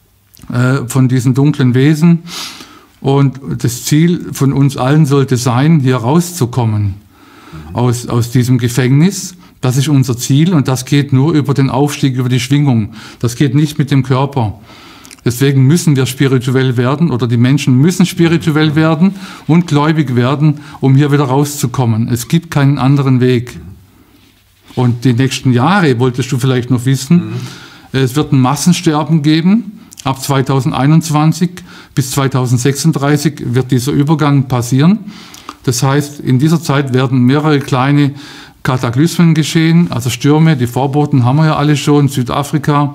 von diesen dunklen Wesen und das Ziel von uns allen sollte sein, hier rauszukommen aus diesem Gefängnis. Das ist unser Ziel und das geht nur über den Aufstieg, über die Schwingung. Das geht nicht mit dem Körper. Deswegen müssen wir spirituell werden oder die Menschen müssen spirituell werden und gläubig werden, um hier wieder rauszukommen. Es gibt keinen anderen Weg. Und die nächsten Jahre, wolltest du vielleicht noch wissen, es wird ein Massensterben geben. Ab 2021 bis 2036 wird dieser Übergang passieren. Das heißt, in dieser Zeit werden mehrere kleine Kataklysmen geschehen, also Stürme, die Vorboten haben wir ja alle schon, Südafrika.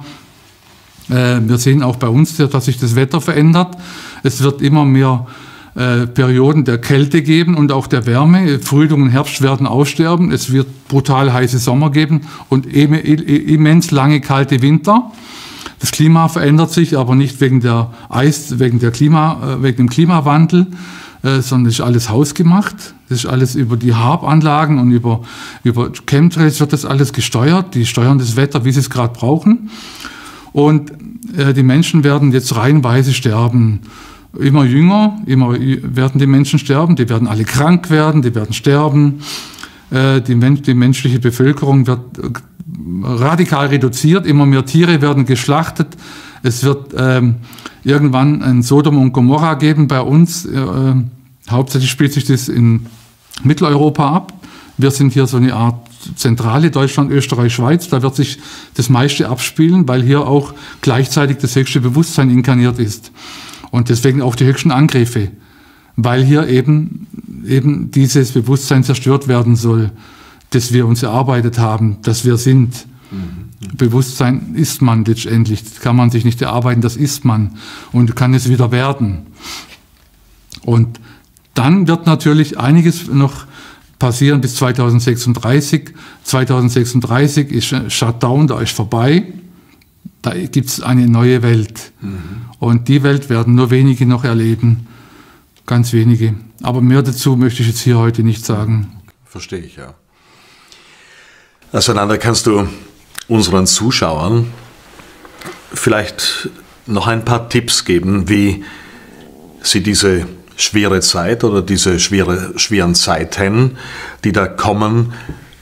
Wir sehen auch bei uns, dass sich das Wetter verändert. Es wird immer mehr Perioden der Kälte geben und auch der Wärme. Frühling und Herbst werden aussterben. Es wird brutal heiße Sommer geben und immens lange kalte Winter. Das Klima verändert sich, aber nicht wegen dem Klimawandel, sondern das ist alles hausgemacht. Das ist alles über die HAARP-Anlagen und über Chemtrails wird das alles gesteuert. Die steuern das Wetter, wie sie es gerade brauchen. Und die Menschen werden jetzt reihenweise sterben. Immer jünger, immer werden die Menschen sterben. Die werden alle krank werden, die werden sterben. Die menschliche Bevölkerung wird radikal reduziert. Immer mehr Tiere werden geschlachtet. Es wird irgendwann ein Sodom und Gomorra geben bei uns. Hauptsächlich spielt sich das in Mitteleuropa ab. Wir sind hier so eine Art Zentrale, Deutschland, Österreich, Schweiz. Da wird sich das meiste abspielen, weil hier auch gleichzeitig das höchste Bewusstsein inkarniert ist. Und deswegen auch die höchsten Angriffe, weil hier eben eben dieses Bewusstsein zerstört werden soll, das wir uns erarbeitet haben, dass wir sind. Bewusstsein ist man letztendlich, das kann man sich nicht erarbeiten, das ist man und kann es wieder werden. Und dann wird natürlich einiges noch passieren bis 2036. 2036 ist Shutdown, da ist vorbei. Da gibt es eine neue Welt. Und die Welt werden nur wenige noch erleben. Ganz wenige. Aber mehr dazu möchte ich jetzt hier heute nicht sagen. Verstehe ich, ja. Auseinander kannst du unseren Zuschauern vielleicht noch ein paar Tipps geben, wie sie diese schwere Zeit oder diese schweren Zeiten, die da kommen,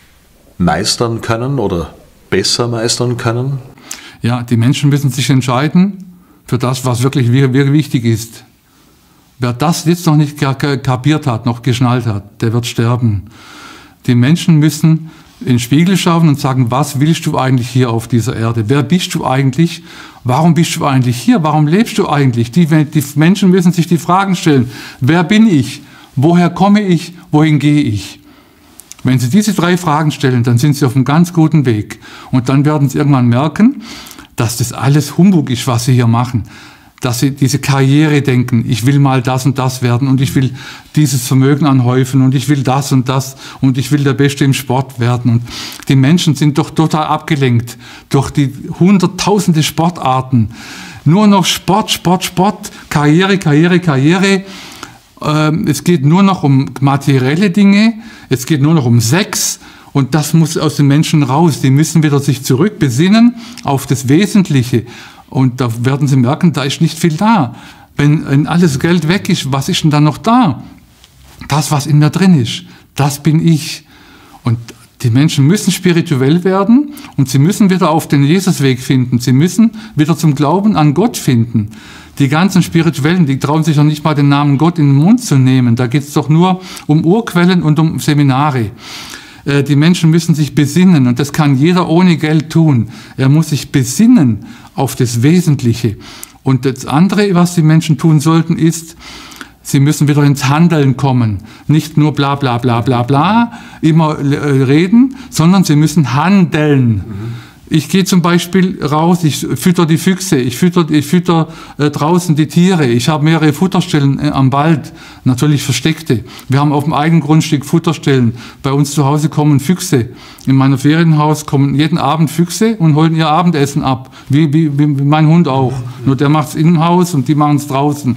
meistern können oder besser meistern können? Ja, die Menschen müssen sich entscheiden für das, was wirklich wichtig ist. Wer das jetzt noch nicht kapiert hat, noch geschnallt hat, der wird sterben. Die Menschen müssen in den Spiegel schauen und sagen, was willst du eigentlich hier auf dieser Erde? Wer bist du eigentlich? Warum bist du eigentlich hier? Warum lebst du eigentlich? Die Menschen müssen sich die Fragen stellen. Wer bin ich? Woher komme ich? Wohin gehe ich? Wenn sie diese 3 Fragen stellen, dann sind sie auf einem ganz guten Weg. Und dann werden sie irgendwann merken, dass das alles Humbug ist, was sie hier machen. Dass sie diese Karriere denken, ich will mal das und das werden und ich will dieses Vermögen anhäufen und ich will das und das und ich will der Beste im Sport werden. Und die Menschen sind doch total abgelenkt durch die hunderttausende Sportarten. Nur noch Sport, Sport, Sport, Karriere, Karriere, Karriere. Es geht nur noch um materielle Dinge, es geht nur noch um Sex. Und das muss aus den Menschen raus. Die müssen wieder sich zurückbesinnen auf das Wesentliche. Und da werden sie merken, da ist nicht viel da. Wenn alles Geld weg ist, was ist denn dann noch da? Das, was in mir drin ist, das bin ich. Und die Menschen müssen spirituell werden und sie müssen wieder auf den Jesusweg finden. Sie müssen wieder zum Glauben an Gott finden. Die ganzen Spirituellen, die trauen sich doch nicht mal den Namen Gott in den Mund zu nehmen. Da geht es doch nur um Urquellen und um Seminare. Die Menschen müssen sich besinnen und das kann jeder ohne Geld tun. Er muss sich besinnen auf das Wesentliche. Und das andere, was die Menschen tun sollten, ist, sie müssen wieder ins Handeln kommen. Nicht nur bla bla bla bla bla, immer reden, sondern sie müssen handeln. Ich gehe zum Beispiel raus, ich fütter die Füchse, ich fütter draußen die Tiere, ich habe mehrere Futterstellen am Wald, natürlich versteckte. Wir haben auf dem eigenen Grundstück Futterstellen. Bei uns zu Hause kommen Füchse. In meinem Ferienhaus kommen jeden Abend Füchse und holen ihr Abendessen ab, wie mein Hund auch. Nur der macht es im Haus und die machen es draußen.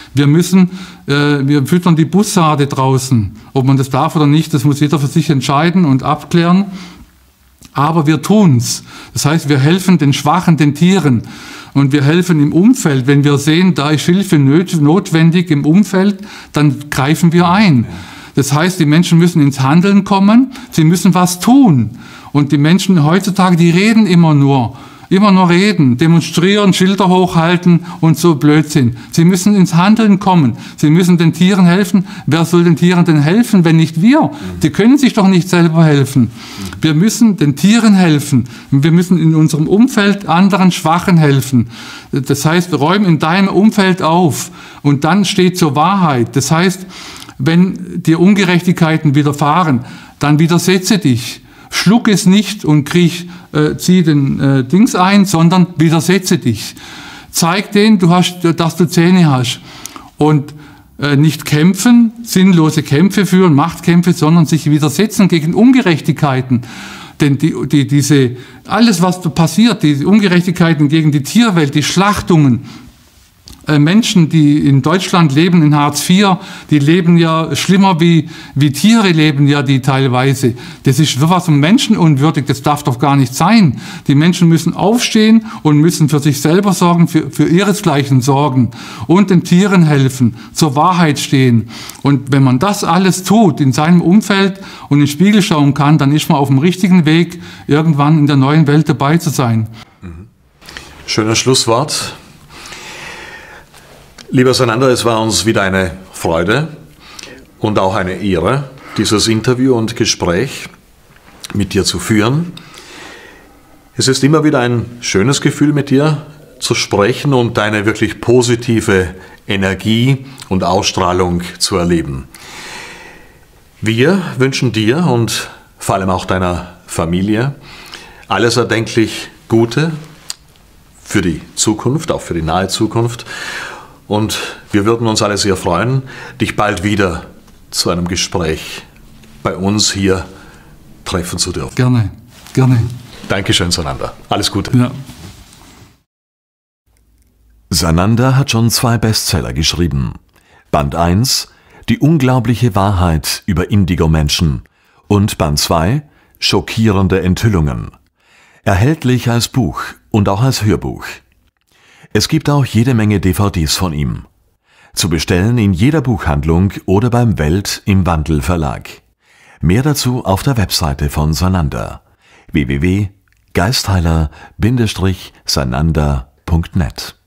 Wir füttern die Bussarde draußen. Ob man das darf oder nicht, das muss jeder für sich entscheiden und abklären. Aber wir tun's. Das heißt, wir helfen den Schwachen, den Tieren. Und wir helfen im Umfeld. Wenn wir sehen, da ist Hilfe notwendig im Umfeld, dann greifen wir ein. Das heißt, die Menschen müssen ins Handeln kommen. Sie müssen was tun. Und die Menschen heutzutage, die reden immer nur reden, demonstrieren, Schilder hochhalten und so Blödsinn. Sie müssen ins Handeln kommen. Sie müssen den Tieren helfen. Wer soll den Tieren denn helfen, wenn nicht wir? Die können sich doch nicht selber helfen. Wir müssen den Tieren helfen. Wir müssen in unserem Umfeld anderen Schwachen helfen. Das heißt, räum in deinem Umfeld auf und dann steht zur Wahrheit. Das heißt, wenn dir Ungerechtigkeiten widerfahren, dann widersetze dich. Schluck es nicht und zieh den Dings ein, sondern widersetze dich. Zeig denen, dass du Zähne hast. Und nicht kämpfen, sinnlose Kämpfe führen, Machtkämpfe, sondern sich widersetzen gegen Ungerechtigkeiten. Denn alles, was passiert, diese Ungerechtigkeiten gegen die Tierwelt, die Schlachtungen, Menschen, die in Deutschland leben, in Hartz IV, die leben ja schlimmer wie Tiere leben ja die teilweise. Das ist sowas von menschenunwürdig, das darf doch gar nicht sein. Die Menschen müssen aufstehen und müssen für sich selber sorgen, für ihresgleichen sorgen und den Tieren helfen, zur Wahrheit stehen. Und wenn man das alles tut in seinem Umfeld und in den Spiegel schauen kann, dann ist man auf dem richtigen Weg, irgendwann in der neuen Welt dabei zu sein. Schönes Schlusswort. Lieber Auseinander, es war uns wieder eine Freude und auch eine Ehre, dieses Interview und Gespräch mit dir zu führen. Es ist immer wieder ein schönes Gefühl, mit dir zu sprechen und deine wirklich positive Energie und Ausstrahlung zu erleben. Wir wünschen dir und vor allem auch deiner Familie alles erdenklich Gute für die Zukunft, auch für die nahe Zukunft. Und wir würden uns alle sehr freuen, dich bald wieder zu einem Gespräch bei uns hier treffen zu dürfen. Gerne, gerne. Dankeschön, Sananda. Alles Gute. Ja. Sananda hat schon 2 Bestseller geschrieben. Band 1, Die unglaubliche Wahrheit über Indigo-Menschen und Band 2, Schockierende Enthüllungen. Erhältlich als Buch und auch als Hörbuch. Es gibt auch jede Menge DVDs von ihm. Zu bestellen in jeder Buchhandlung oder beim Welt im Wandel Verlag. Mehr dazu auf der Webseite von Sananda. www.geistheiler-sananda.net